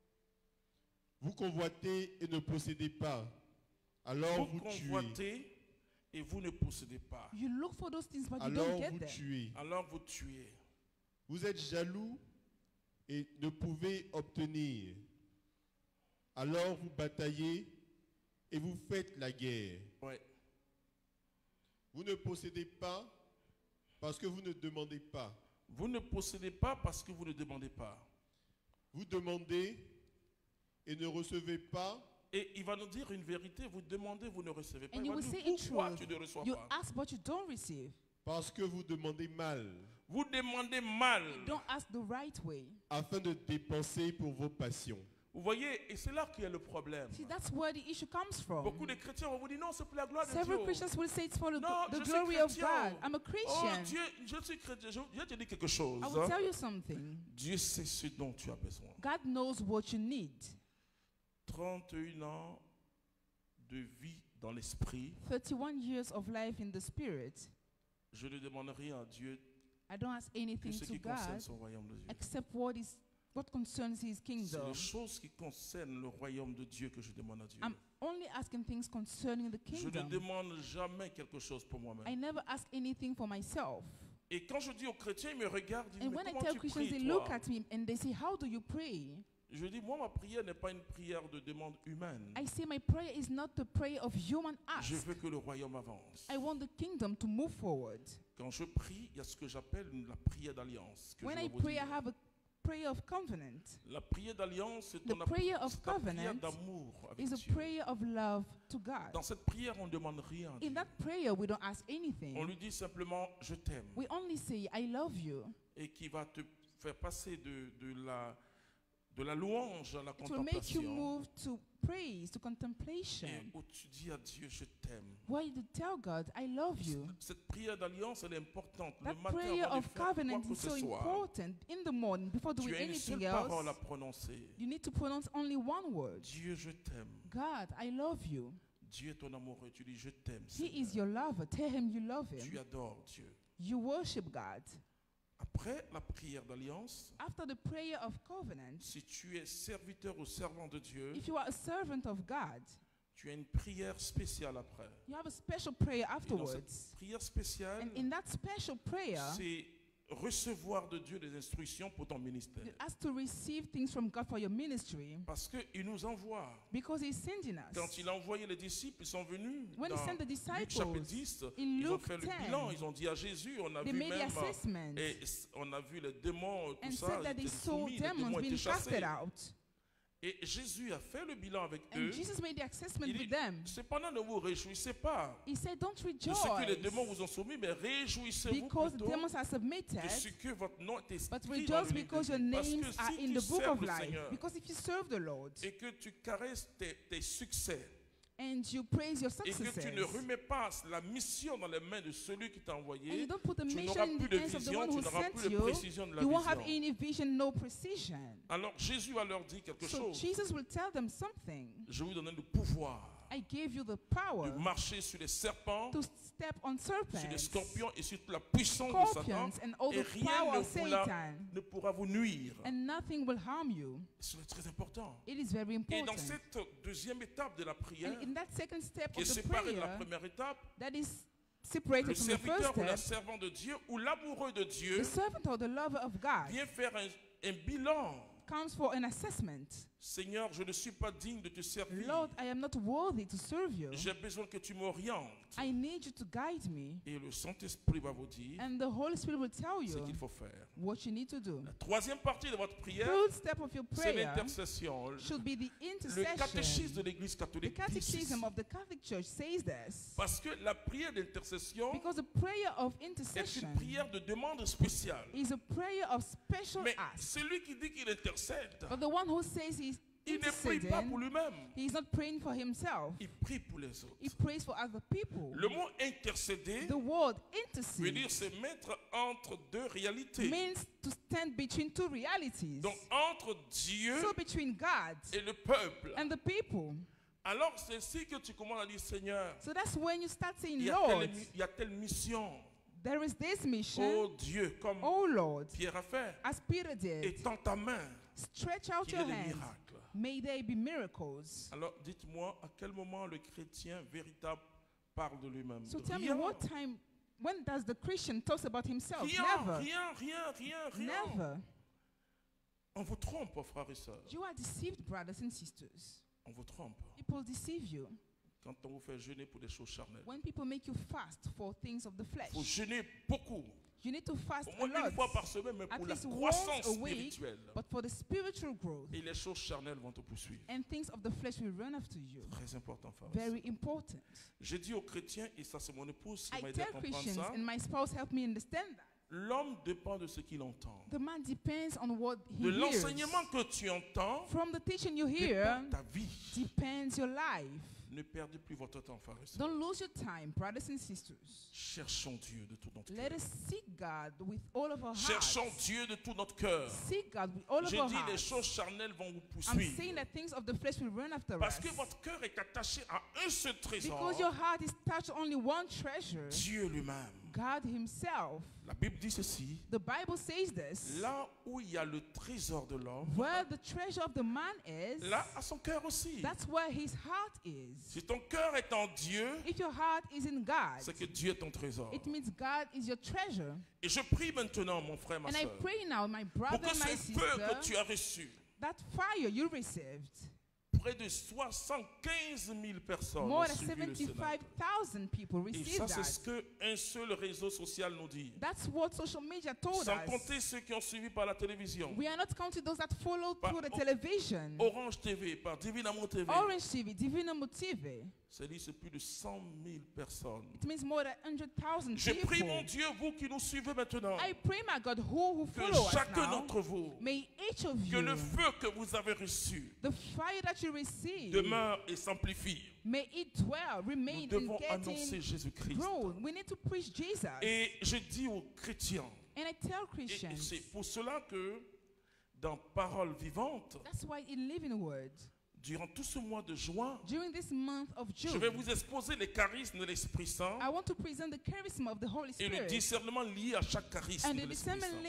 Vous convoitez et ne possédez pas, alors Vous vous tuez. convoitez et vous ne possédez pas. You look for those things, but you Alors don't get vous them. tuez. Alors vous tuez. Vous êtes jaloux et ne pouvez obtenir. Alors vous bataillez et vous faites la guerre. Ouais. Vous ne possédez pas parce que vous ne demandez pas. Vous ne possédez pas parce que vous ne demandez pas. Vous demandez et ne recevez pas Et il va nous dire une vérité, vous demandez, vous ne recevez pas. And Il you va will nous say dire it pourquoi truth. tu ne reçois You pas. ask, but you don't receive. parce que vous demandez mal Vous demandez mal. Don't ask the right way. afin de dépenser pour vos passions. Vous voyez, et c'est là qu'il y a le problème. See, that's where the issue comes from. Beaucoup de chrétiens vont vous dire non, c'est pour la gloire de Several Dieu. Christians will say it's for the, Non, the je suis glory of chrétien. God. I'm a Oh Christian. Dieu, je suis chrétien. Je vais te dire quelque chose. I will tell you something. Dieu sait ce dont tu as besoin. God knows what you need. 31 ans de vie dans l'esprit. 31 years of life in the Spirit. Je ne demande rien à Dieu I don't ask que anything ce to qui concerne God son royaume de Dieu. except what concerns His C'est kingdom. les choses qui concernent le royaume de Dieu que je demande à Dieu. I'm only asking things concerning the Je ne kingdom. demande jamais quelque chose pour I moi-même. never ask anything for myself. Et quand je dis aux chrétiens, ils me regardent, ils disent, And mais when I comment tell tu Christians, they pries, look toi? at me and they say, how do you pray? Je dis, moi, ma prière n'est pas une prière de demande humaine. I say my prayer is not the prayer of human Je ask. veux que le royaume avance. I want the kingdom to move forward. Quand je prie, il y a ce que j'appelle la prière d'alliance. que When je I vais vous pray, I dire. have a prayer of covenant. La prière d'alliance, c'est The ton prayer of c'est ta prière covenant d'amour avec Is a Dieu. prayer of love to God. Dans cette prière, on ne demande rien. à In Dieu. that prayer, we don't ask On anything. lui dit simplement, je t'aime. We only say, I love you. Et qui va te faire passer de la louange à la It will make you contemplation. move to praise, to contemplation. Et où tu dis à Dieu, je t'aime. Why you tell God, I love you. Cette prière d'alliance, elle est importante. That Le matin, prayer avant de of faire quoi covenant que is ce so soit, important. In the morning, before doing tu as une seule anything parole à else, prononcer. you need to pronounce only one word. Dieu, je t'aime. God, I love you. Dieu est ton amoureux. Tu dis, je t'aime. He is Seigneur. your lover. Tell him you love Tu him. adores Dieu. You worship God. Après la prière d'alliance, After the prayer of covenant, si tu es serviteur ou servant de Dieu, if you are a servant of God, tu as une prière spéciale après. you have a special prayer Et dans cette afterwards. prière spéciale, And in that special prayer, c'est recevoir de Dieu des instructions pour ton ministère. You ask to receive things from God for your ministry Parce qu'il nous envoie. because He's sending us. Quand il a envoyé les disciples, ils sont venus. When he Dans sent the Luc disciples, chapitre 10, in ils ont Luke fait le 10, bilan. Ils ont dit à Jésus, on a They vu made the même, assessment et on a vu les démons, tout and ça, said that ils they étaient saw soumis, les démons demons étaient being chassés. casted out. Et Jésus a fait le bilan avec And eux. Jesus made the assessment Il with dit, them. cependant, ne vous réjouissez pas He said, don't de ce que les démons rejoice vous ont soumis, mais réjouissez-vous because the plutôt demons are submitted, de ce que votre nom est but inscrit dans rejoice le livre because de your vie. Parce que names are si in tu the book sers of le life. Seigneur Because if you serve the Lord et que tu caresses tes succès and you praise your et que tu ne successes remets pas la mission dans les mains de celui qui t'a and you envoyé, don't put the tu mission n'auras in plus the de hands of the vision, one tu who n'auras sent plus de you, précision de la you won't have vision. any vision, no precision. Alors Jésus va leur dire quelque So chose. Jesus will tell them something. Je vous donne le pouvoir I gave you the power de marcher sur les serpents, to step on sur les serpents, scorpions et sur toute la puissance de Satan. scorpions, and all Et the rien power ne, of Satan, ne pourra vous nuire. and nothing will harm you. C'est très important. It is very Et dans important. cette deuxième étape de la prière, And in that second step qui est of the séparée de la prayer, première étape, that is le separated from the serviteur first ou la step, servante de Dieu ou l'amoureux de Dieu the servant or the lover of God vient faire un bilan. comes for an assessment. Seigneur, je ne suis pas digne de te servir. Lord, I am not worthy to serve you. J'ai besoin que tu m'orientes. I need you to guide me. Et le Saint-Esprit va vous dire And the Holy Spirit will tell ce you qu'il faut faire. what you need to do. La troisième partie de votre prière, Third step of your c'est prayer l'intercession. should be the Le intercession. catéchisme de l'Église The catholique dit ceci. Catechism of the Catholic Church says this. Parce que la prière d'intercession Because the prayer of est intercession une prière de demande spéciale. is a prayer of special Mais ask. celui qui dit qu'il intercède, But the one who says he's il ne prie pas pour interceding, lui-même. he's not praying for himself. Il prie pour les autres. He prays for other people. Le mot intercéder The word veut dire intercede se mettre entre deux réalités. means to stand between two realities. Donc entre Dieu So between God et le peuple. and the people. Alors c'est ici que tu commences à dire Seigneur, So that's when you start saying, il y Lord, il y a telle mission. there is this mission. Oh Dieu, comme Oh Lord, Pierre a fait. as Peter did, Étends ta main, stretch out qu'il y your ait des hands. miracles. May there be miracles. Alors dites-moi à quel moment le chrétien véritable parle de lui-même. So tell me, Rien. what time, when does the Christian talk about himself? Rien, Never. rien. Never. On vous trompe, frères et sœurs. You are deceived, brothers and sisters. On vous trompe. People deceive you. Quand on vous fait jeûner pour des choses charnelles. When people make you fast for things of the Il faut flesh, jeûner beaucoup. you need to fast Au a moins lot. une fois par semaine, mais At pour la least once croissance a week, spirituelle. but for the spiritual growth. Et les choses charnelles vont te poursuivre. And things of the flesh will run after you. Très important, frères et sœurs. Very important. Je dis aux chrétiens, et ça c'est mon épouse qui I m'a aidé à tell comprendre Christians, ça, and my spouse helped me understand that. l'homme dépend de ce qu'il entend. The man depends on what he De hears. l'enseignement que tu entends, From the teaching you hear, dépend ta vie. depends your life. Ne perdez plus votre temps, frères et sœurs. Don't lose your time, brothers and sisters. Cherchons Dieu de tout notre Let cœur. us seek God with all of our Cherchons hearts. Dieu de tout notre cœur. Seek God with all of J'ai our dit, les hearts. choses charnelles vont vous I'm saying poursuivre. that things of the flesh will run after Parce us. que votre cœur est attaché à un seul trésor, Because your heart is touched only one treasure, Dieu lui-même. God himself. La Bible dit ceci, The Bible says this. là où il y a le trésor de l'homme, Where the treasure of the man is, là à son cœur aussi. that's where his heart is. Si ton cœur est en Dieu, If your heart is in God, c'est que Dieu est ton trésor. it means God is your treasure. Et je prie maintenant, mon frère, ma And I soeur, pray now, my pour brother que and my ce feu que sister, tu as reçu, that fire you received, près de 75 000 personnes more ont than suivi le Sénat. 75,000 people Et received ça, c'est ce that. qu'un seul réseau social nous dit. That's what social media told Sans us. compter ceux qui ont suivi par la télévision. We are not counting those that followed Par through the o- television. Orange TV, par Divinamo TV. Orange TV, Divinamo TV. C'est-à-dire c'est plus de 100 000 personnes. It means more than 100,000 Je prie, people. mon Dieu, vous qui nous suivez maintenant, I pray, my God, who que follow us chacun now, d'entre vous, may each of que you, le feu que vous avez reçu the fire that you receive, demeure et s'amplifie. may it dwell, Nous remain devons in annoncer getting Jésus-Christ. grown. We need to preach Jesus. Et je dis aux chrétiens, And I tell et Christians, c'est pour cela que dans Parole vivante, that's why in Living Word, durant tout ce mois de juin, during this month of je June, vais vous exposer les charismes de l'Esprit Saint I want to present the charism of the Holy et le Spirit discernement lié à chaque charisme and de the l'Esprit discernment Saint. linked to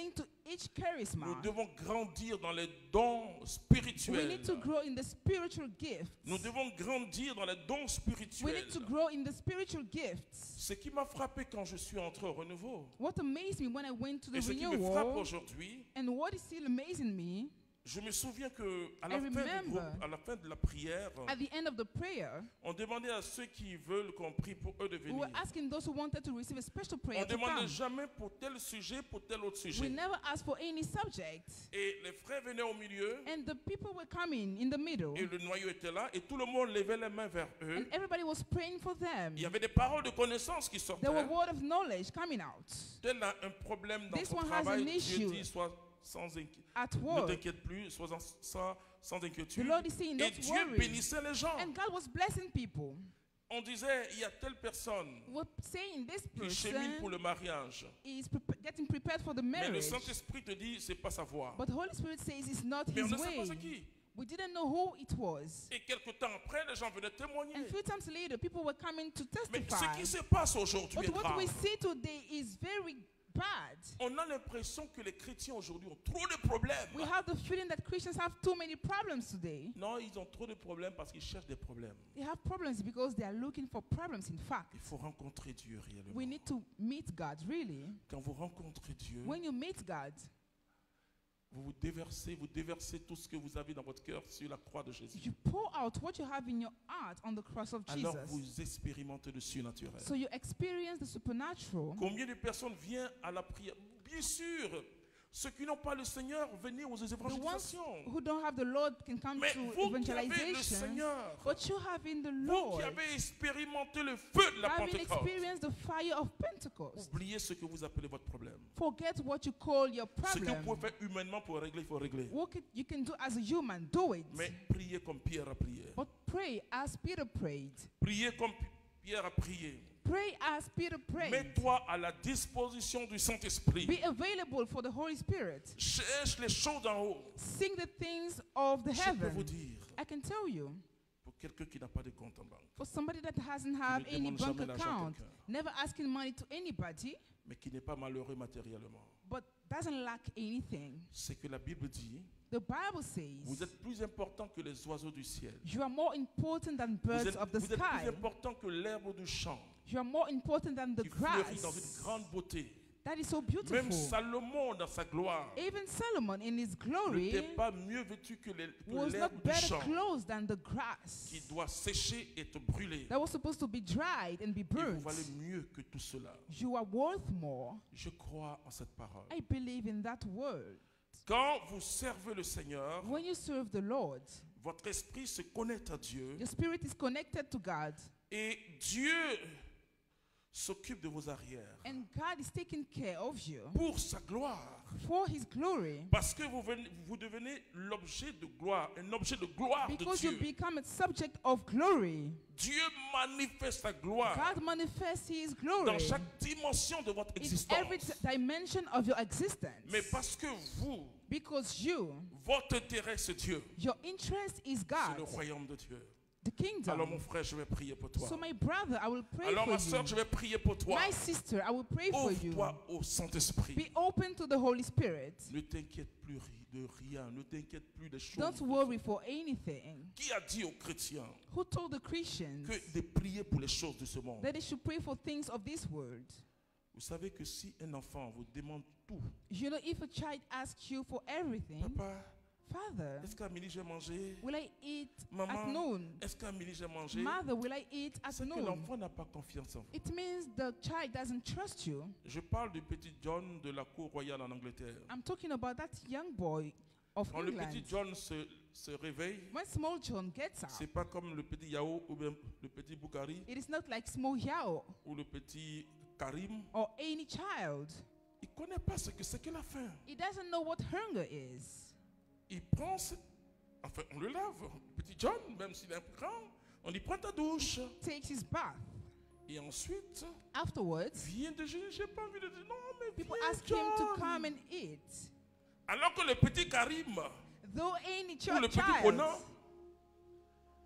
each Nous charisma. devons grandir dans les dons We spirituels. need to grow in the spiritual gifts. Nous devons grandir dans les dons We spirituels. need to grow in the spiritual gifts. Ce qui m'a frappé quand je suis entré au renouveau, What amazed me when I went to et the ce qui me frappe renewal, aujourd'hui, and what is still amazing me, je me souviens que à I la fin du remember. groupe, à la fin de la prière, at the end of the prayer, on demandait à ceux qui veulent qu'on prie pour eux de we venir. were asking those who wanted to receive a special prayer On to demandait come. jamais pour tel sujet, pour tel autre We sujet. never asked for any subject. Et les frères venaient au milieu, And the people were coming in the middle. et le noyau était là, et tout le monde levait les mains vers eux. And everybody was praying for them. Il y avait des paroles de connaissance qui sortaient. There were word of knowledge coming out. Tel a un problème dans This ton one has travail, an Dieu issue. dit, sois sans inquiétude. At Ne work. t'inquiète plus, sois sans inquiétude. The Lord is saying, Et "Don't Dieu worry." bénissait les gens. And God was blessing people. On disait, il y a telle personne We're saying this qui chemine pour person le mariage. is getting prepared for the Mais le marriage. Saint-Esprit te dit, c'est pas sa voie. But the Holy Spirit says it's not Mais on his ne sait pas way. c'est qui. We didn't know who it was. Et quelque temps après, les gens venaient témoigner. And a few times later, people were coming to Mais ce testify. qui se passe aujourd'hui est But what grave. we see today is very bad. On a l'impression que les chrétiens aujourd'hui ont trop de problèmes. We have the feeling that Christians have too many problems today. Non, ils ont trop de problèmes parce qu'ils cherchent des problèmes. They have problems because they are looking for problems, in fact. Il faut rencontrer Dieu réellement. We need to meet God, really. Quand vous rencontrez Dieu, When you meet God, vous déversez tout ce que vous avez dans votre cœur sur la croix de Jésus. you pour out what you have in your heart on the cross of Alors Jesus. vous expérimentez le surnaturel. So you experience the supernatural. Combien de personnes viennent à la prière? Bien sûr, ceux qui n'ont pas le Seigneur, venez aux The ones évangélisations. who don't have the Lord can come Mais to vous qui avez le evangelization. Seigneur, What you have in the vous Lord, qui avez expérimenté le feu de la having Pentecôte, experienced the fire of Pentecost, oubliez ce que vous appelez votre problème. forget what you call your Ce que vous problem. pouvez faire humainement pour régler, il faut régler. What you can do as a human, do it. Mais priez comme Pierre a prié. But pray as Peter prayed. Priez comme Pierre a prié. Pray as Peter prayed. Mets-toi à la disposition du Saint-Esprit. Be available for the Holy Spirit. Cherche les choses d'en haut. Sing the things of the Je peux vous heaven. dire, I can tell you, pour quelqu'un qui n'a pas de compte en banque, for somebody that hasn't have ne any demande bank jamais l'argent à account, quelqu'un. never asking money to anybody, mais qui n'est pas malheureux matériellement, but doesn't lack anything. c'est que la Bible dit, The Bible vous says êtes plus important que les oiseaux du ciel. you are more important than Vous birds êtes, of the vous êtes sky. plus important que l'herbe du champ You are more important than the qui fleurit dans une grass. grande beauté. That is so Même beautiful. Salomon dans sa gloire Even Solomon in his n'était glory pas mieux vêtu que was not l'herbe du better champ clothed than the grass qui doit sécher et te brûler. that was supposed to be dried and be Et vous burnt. valez mieux que tout cela. You are worth more. Je crois en cette parole. I believe in that word. Quand vous servez le Seigneur, When you serve the Lord, votre esprit se connecte à Dieu your spirit is connected to God, et Dieu s'occupe de vos arrières and God is taking care of you pour sa gloire. for His glory. Parce que vous devenez l'objet de gloire, un objet de gloire de Because you Dieu. become a subject of glory. Dieu manifeste sa gloire God manifests His dans glory chaque dimension de votre in existence. every dimension of your existence. Mais parce que vous, Because you, votre intérêt c'est Dieu, your interest is c'est God, le royaume de Dieu. the Alors mon kingdom. frère, je vais prier pour toi. So my brother, I will pray Alors ma for soeur, je you. vais prier pour toi. My sister, I will pray for you. Ouvre-toi au Saint-Esprit. Be open to the Holy Spirit. Ne t'inquiète plus de rien, ne t'inquiète plus des choses. Don't worry for anything. Qui a dit aux chrétiens Who told the Christians que de prier pour les choses de ce monde? that they should pray for things of this world? Vous savez que si un enfant vous demande tout, You know, if a child asks you for everything, papa, Father, est-ce qu'à midi j'ai mangé? will I eat at Maman, noon? est-ce qu'à midi j'ai mangé? Mother, will I eat at C'est que noon? l'enfant n'a pas confiance en vous. It means the child doesn't trust you. Je parle du petit John de la cour royale en Angleterre. I'm talking about that young boy of Quand le petit England. John se réveille, When small John gets up, c'est pas comme le petit Yao ou bien le petit Boukari it is not like small Yao ou le petit Karim. or any child. Il connaît pas ce que c'est que la faim. He doesn't know what hunger is. Il prend, enfin on le lave, le petit John, même s'il est grand, on y prend ta douche. Takes his bath. Et ensuite, Afterwards, vient déjeuner, j'ai pas envie de dire non, mais people viens, ask him to John. come and eat. Alors que le petit Karim Though any ou le petit child, Conan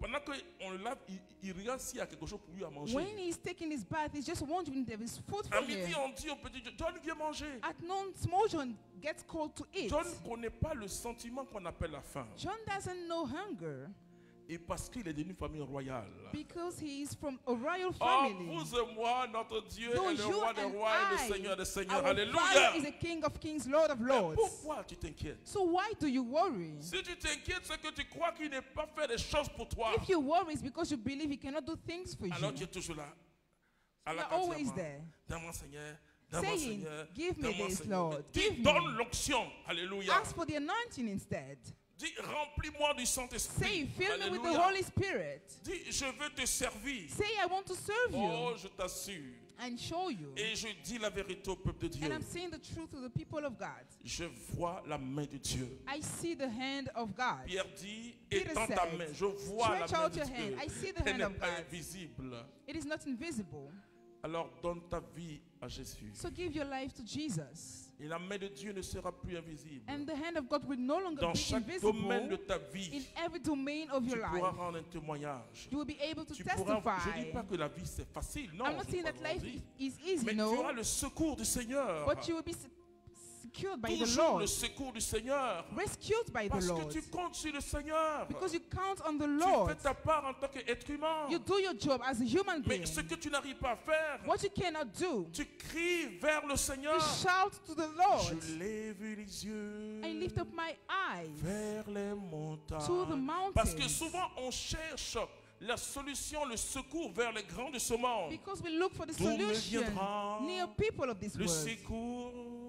pendant qu'on le lave, il regarde s'il y a quelque chose pour lui à manger. When he's taking his bath, he's just wondering if there is food À for midi, him. on dit au petit John, viens manger. At noon, small John gets called to eat. John ne connaît pas le sentiment qu'on appelle la faim. John doesn't know hunger Et parce qu'il est d'une famille royale. because he is from a royal Oh, family. vous et moi, notre Dieu Though est le you roi des and rois et le I, Seigneur des seigneurs. our Father Alléluia. is a King of kings, Lord of Mais lords. pourquoi tu t'inquiètes? So why do you worry? Si tu t'inquiètes, c'est que tu crois qu'il n'est pas fait des choses pour toi. If you worry, it's because you believe he cannot do things for Alors you. tu es toujours là. À la You're always quatrième there. heure. Donne-moi, Seigneur. Donne-moi, Saying, Seigneur. give me Donne-moi, this, Seigneur. Lord. Dis, Give me. donne l'onction. Alléluia. Ask for the anointing instead. Dis, remplis-moi du Saint-Esprit. Say, fill me with the Alléluia. Holy Spirit. Dis, je veux te servir. Say, I want to serve Oh, you je t'assure. and show you. Et je dis la vérité au peuple de Dieu. And I'm saying the truth to the people of God. Je vois la main de Dieu. I see the hand of God. Pierre dit, Peter étends ta said, main. Je vois la stretch main out de your Dieu. hand. I see the Elle hand n'est of pas God. invisible. It is not invisible. Alors donne ta vie à Jésus. So give your life to Jesus. Et la main de Dieu ne sera plus invisible. And the hand of God will no longer Dans be chaque domaine de invisible. ta In vie, every domain of tu your pourras life, rendre un témoignage. you will be able to Tu pourras, je ne dis testify. pas que la vie c'est facile, non. I'm not je saying crois that qu'on life dit. is easy, Mais tu no. auras le secours du Seigneur. But you will be secured by the Toujours le Lord. secours du Seigneur. Rescued by the Parce que Lord. tu comptes sur le Seigneur. Because you count on the Tu Lord. fais ta part en tant qu'être humain. You do your job as a human being. Mais ce que tu n'arrives pas à faire, What you cannot do, tu cries vers le Seigneur. you shout to the Lord. Je lève les yeux I lift up my eyes vers les montagnes. to the mountains. Parce que souvent on cherche la solution, le secours vers les grands de ce monde. Because we look for the D'où me solution viendra near people of this Le world.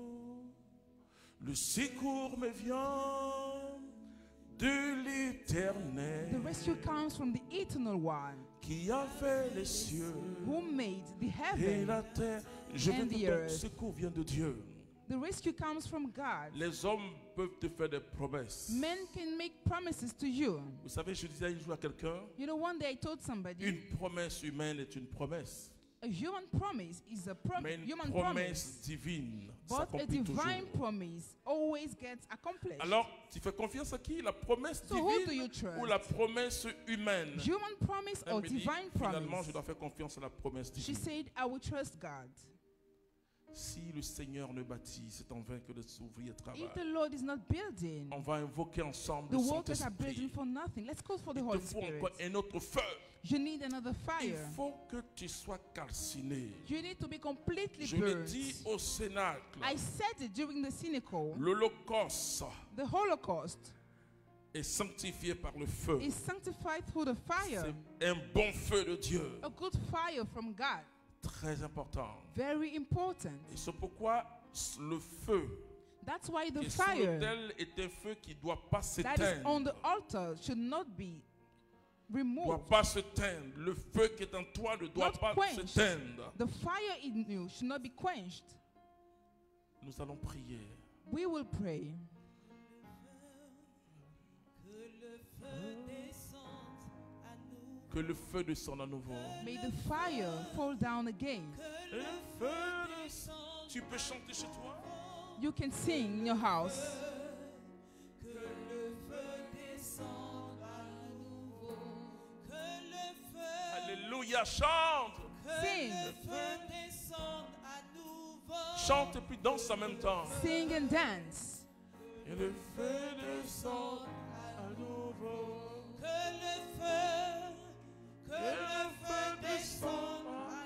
secours me vient de l'Éternel The rescue comes from the eternal one qui a fait les cieux who made the et heaven. la terre. Je veux and que the ton earth. secours vienne de Dieu. The rescue comes from God. Les hommes peuvent te faire des promesses. Men can make promises to you. Vous savez, je disais un jour à quelqu'un, You know, one day I told somebody, une promesse humaine est une promesse. a human promise is a Mais une human promesse promise. divine But a s'accomplit divine toujours. promise always gets accomplished. Alors, tu fais confiance à qui? La promesse So who do you divine trust? ou la promesse humaine? Human promise Elle or me dit, divine finalement, promise? je dois faire confiance à la promesse She divine. said, I will trust God. Si le Seigneur ne bâtit, c'est en vain que les ouvriers travaillent. If the Lord is not building, On va invoquer ensemble the le workers are building Saint-Esprit. for nothing. Let's call for the Il te Holy faut Spirit. encore un autre feu. You need another Il fire. faut que tu sois calciné. You need to be completely Je l'ai burnt. dit au Cénacle. I said it during the cynical. L'Holocauste The Holocaust est sanctifié par le feu. is sanctified through the fire. C'est un bon feu de Dieu. A good fire from God. Très important. Very important. Et c'est pourquoi le feu That's why the qui est sur fire l'autel est un feu qui ne doit pas that is on s'éteindre. the altar should not be Ne doit removed. pas s'éteindre. Le feu qui est en toi ne doit Not pas quenched. s'éteindre. The fire in you should not be quenched. Nous allons prier. We will pray. Que le feu descende à nouveau. May the fire fall down again. Et le feu descende. Tu peux chanter chez toi. You can sing in your house. Alléluia, chante. Sing. Chante et puis danse en même temps. Sing and dance. Et le feu descend à nouveau. Que le feu descende à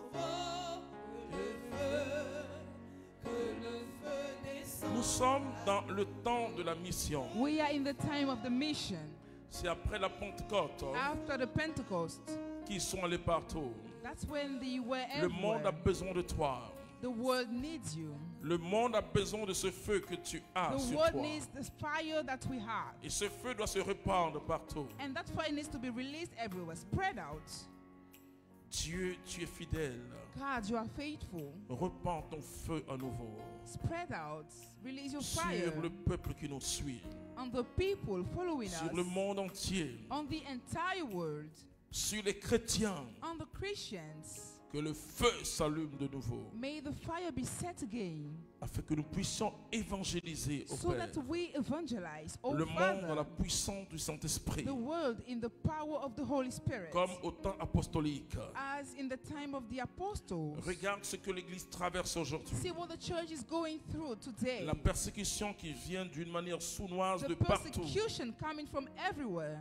nouveau. Nous sommes dans le temps de la mission. We are in the time of the mission. C'est après la Pentecôte After the Pentecost, qu'ils sont allés partout. that's when they were Le monde a everywhere. besoin de toi. The world needs you. Le monde a besoin de ce feu que tu as The sur world toi. needs the fire that we have. Et ce feu doit se répandre partout. And that fire needs to be released everywhere, spread out. Dieu, tu es fidèle. God, you are faithful. Repends ton feu à nouveau Spread out. Release your sur fire le peuple qui nous suit, on the people following sur le us, monde entier, on the entire world, sur les chrétiens. on the Christians. Que le feu s'allume de nouveau, May the fire be set again, afin que nous puissions évangéliser au so Père that we evangelize, oh le monde dans la Father, puissance du Saint-Esprit, the world in the power of the Holy Spirit, comme au temps apostolique. as in the time of the apostles. Regarde ce que l'Église traverse aujourd'hui. See what the church is going through today. La persécution qui vient d'une manière sournoise The de partout. persecution coming from everywhere.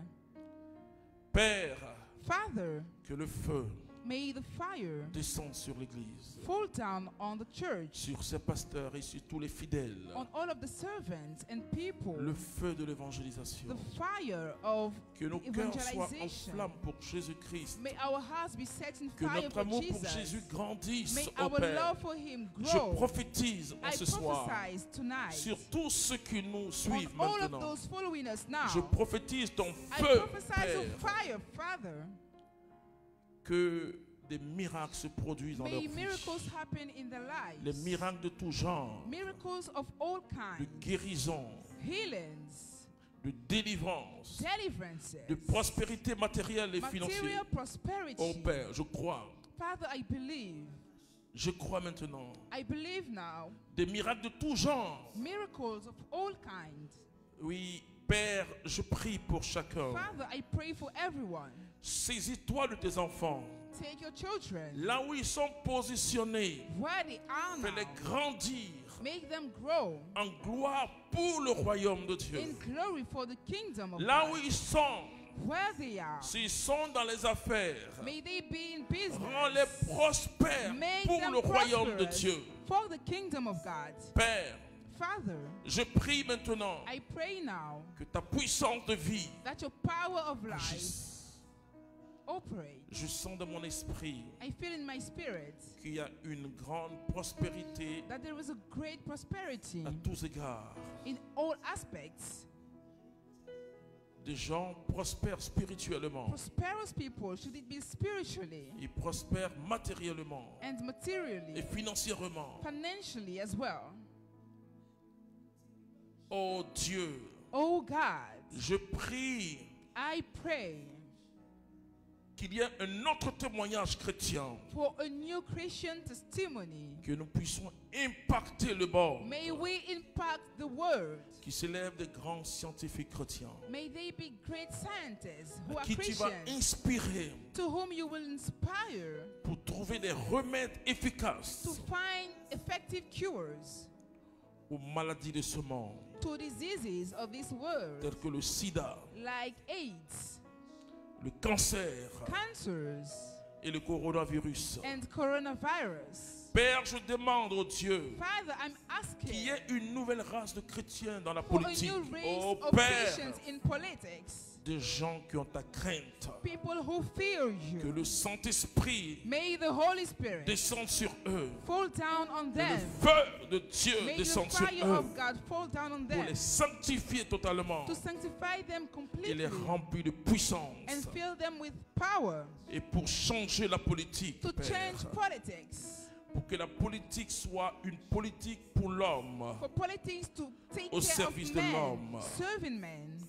Père, Father, que le feu may the fire descende sur l'Église, fall down on the church, sur ses pasteurs et sur tous les fidèles. on all of the servants and people. Le feu de l'évangélisation. The fire of Que nos cœurs soient en evangelization. flamme pour Jésus-Christ. May our hearts be set in Que fire notre for amour pour Jesus. Jésus grandisse, May ô our Père. love for Him Je grow. prophétise en I ce soir prophesize tonight sur tous ceux qui nous on suivent all of maintenant. those following us now. Je prophétise ton I feu, prophesy Père, of fire, Father. que des miracles se produisent dans leur May vie. miracles happen in their Les lives. miracles de tout genre, Miracles of all de kinds. guérison, Healings, de délivrance, deliverances, de prospérité matérielle et financière. material prosperity. Oh Père, je crois. Father, I believe. Je crois maintenant. I believe now. Des miracles de tout genre. Miracles of all kinds. Oui, Père, je prie pour chacun. Father, I pray for everyone. Saisis-toi de tes enfants. Take your children Là où ils sont positionnés, where they are fais-les now. grandir Make them grow en gloire pour le royaume de Dieu. in glory for the kingdom of Là God. où ils sont, Where they are, s'ils sont dans les affaires, may they be in business. rends-les prospères Make pour them le royaume de prosperous Dieu. for the kingdom of God. Père, Father, je prie maintenant I pray now que ta puissance de vie that your power of life agisse. operate. Je sens dans mon esprit I feel in my spirit qu'il y a une grande prospérité that there is a great prosperity à tous égards. in all aspects. Des gens prospèrent spirituellement. Prosperous people, should it be spiritually Ils prospèrent matériellement and et materially, financièrement. financially as well. Oh Dieu, Oh God, je prie I pray qu'il y ait un autre témoignage chrétien, for a new Christian testimony. que nous puissions impacter le monde, May we impact the world. qui s'élève des grands scientifiques chrétiens, May they be great scientists who à are qui tu vas Christians, inspirer to whom you will inspire pour trouver des remèdes to efficaces find effective cures aux maladies de ce monde, to diseases of this world, telles que le sida, like AIDS, le cancer cancers, et le coronavirus. and coronavirus. Père, je demande au Dieu Father, I'm qu'il y asking ait une nouvelle race de chrétiens dans la for a politique. new race Oh of Père, Christians in politics, des gens qui ont ta crainte. people who fear Que you. le Saint-Esprit May the Holy Spirit descende sur eux. fall down on Que le them. feu de Dieu May the descende sur fire eux of God fall down on pour them les sanctifier totalement to sanctify them et completely les remplir de puissance and fill them with power et pour changer la politique, to Père. change politics. Pour que la politique soit une politique pour l'homme. For politics to take Au care service of de men, l'homme. serving men.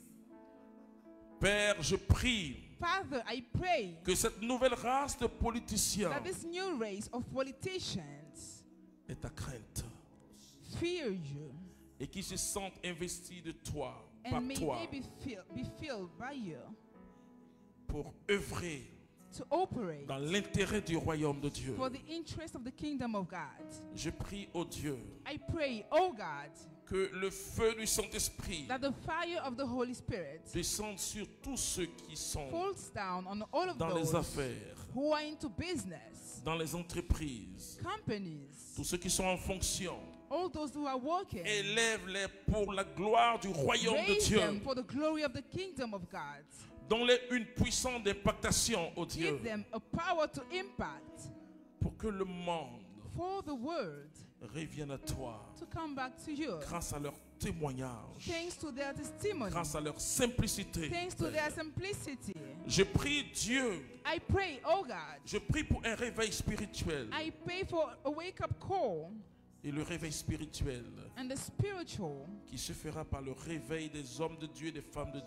Père, je prie Father, I pray que cette nouvelle race de politiciens that this new race of politicians ait ta crainte fear you et qui se sentent investis de toi, and par may toi, they be filled by you pour œuvrer to operate dans l'intérêt du royaume de Dieu. for the interest of the kingdom of God. Je prie au Dieu I pray, oh God, que le feu du Saint-Esprit that the fire of the Holy Spirit descende sur tous ceux qui sont falls down on all of dans les those affaires, who are into business, dans les entreprises, companies, tous ceux qui sont en fonction. all those who are working. Élève-les pour la gloire du royaume de Raise Dieu. them for the glory of the kingdom of God. Donne-les une puissance d'impactation, au Dieu, Give them a power to impact pour que le monde for the world revienne à toi to come back to you. grâce à leur témoignage, Thanks to their testimony, grâce à leur simplicité. thanks to their simplicity. Je prie Dieu, I pray, oh God, je prie pour un réveil spirituel. I pray for a wake-up call Et le réveil spirituel and the spiritual qui se fera par le réveil des hommes de Dieu et des femmes de Dieu.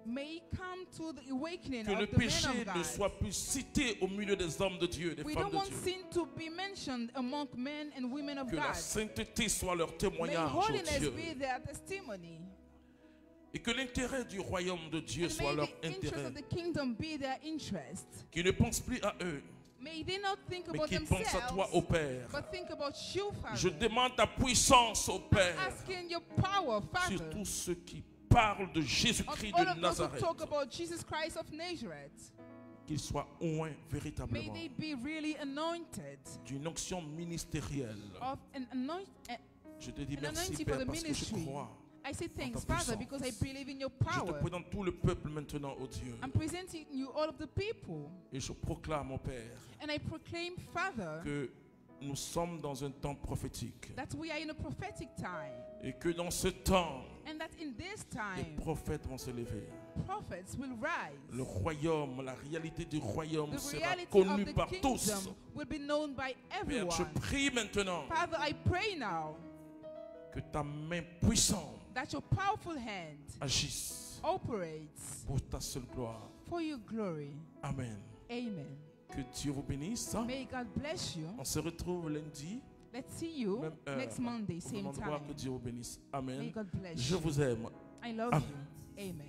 may come to the awakening Que of le the men péché of ne God. soit plus cité au milieu des hommes de Dieu, des We femmes don't de want Dieu. sin to be mentioned among men and women of Que la God. sainteté soit leur May témoignage au holiness Dieu. be their testimony. Et que l'intérêt du royaume de Dieu And soit may leur the interest intérêt. of the kingdom be their interest. Qu'ils ne pensent plus à eux, May they not think mais about qu'ils pensent à toi, themselves, ô Père. but think about you, Je Father. demande ta puissance, ô Père, Asking your power, sur Father, tous ceux qui parlent de of Jésus-Christ all de of those who Nazareth. talk about Jesus Christ of Nazareth. Qu'ils soient oints May véritablement they be really anointed d'une onction ministérielle. of an Je te dis an merci, anointing for Père, the parce que je ministry. crois. I say thanks, ta Father, puissance. because I believe in your Je te power. présente tout le peuple maintenant, ô Dieu. I'm presenting you all of the people. Et je proclame, ô Père, And I proclaim, Father, que nous sommes dans un temps prophétique. that we are in a prophetic time. Et que dans ce temps, And that in this les time, prophètes vont se lever. prophets will rise. Le royaume, la réalité du royaume The sera reality connue of the par tous. kingdom will be known by Père, je everyone. prie maintenant Father, I pray now que ta main puissante that your powerful hand agisse operates pour ta seule gloire. for your glory. Amen. Amen. Que Dieu vous bénisse. May God bless you. On se retrouve lundi, Let's see you même heure, next Monday, au same même endroit. Que time. Dieu vous bénisse. May Amen. God bless Je you. vous aime. I love Amen. you. Amen.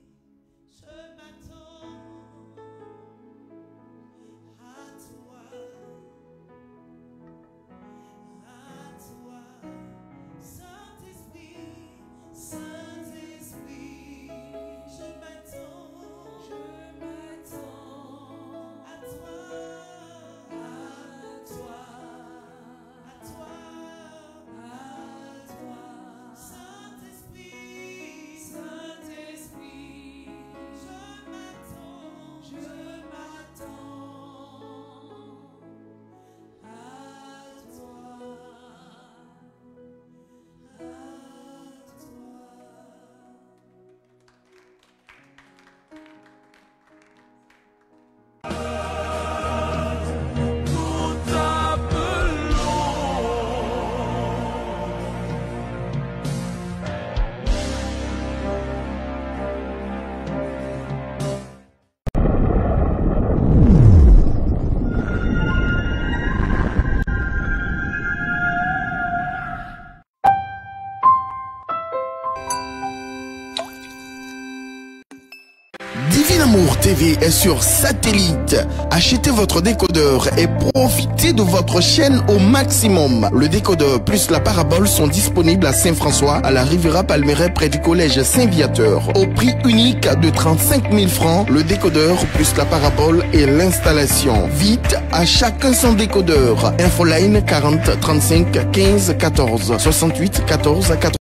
Divin Amour TV est sur satellite. Achetez votre décodeur et profitez de votre chaîne au maximum. Le décodeur plus la parabole sont disponibles à Saint-François, à la Riviera Palmeraie près du collège Saint-Viateur. Au prix unique de 35 000 francs, le décodeur plus la parabole et l'installation. Vite, à chacun son décodeur. Infoline 40 35 15 14 68 14 14.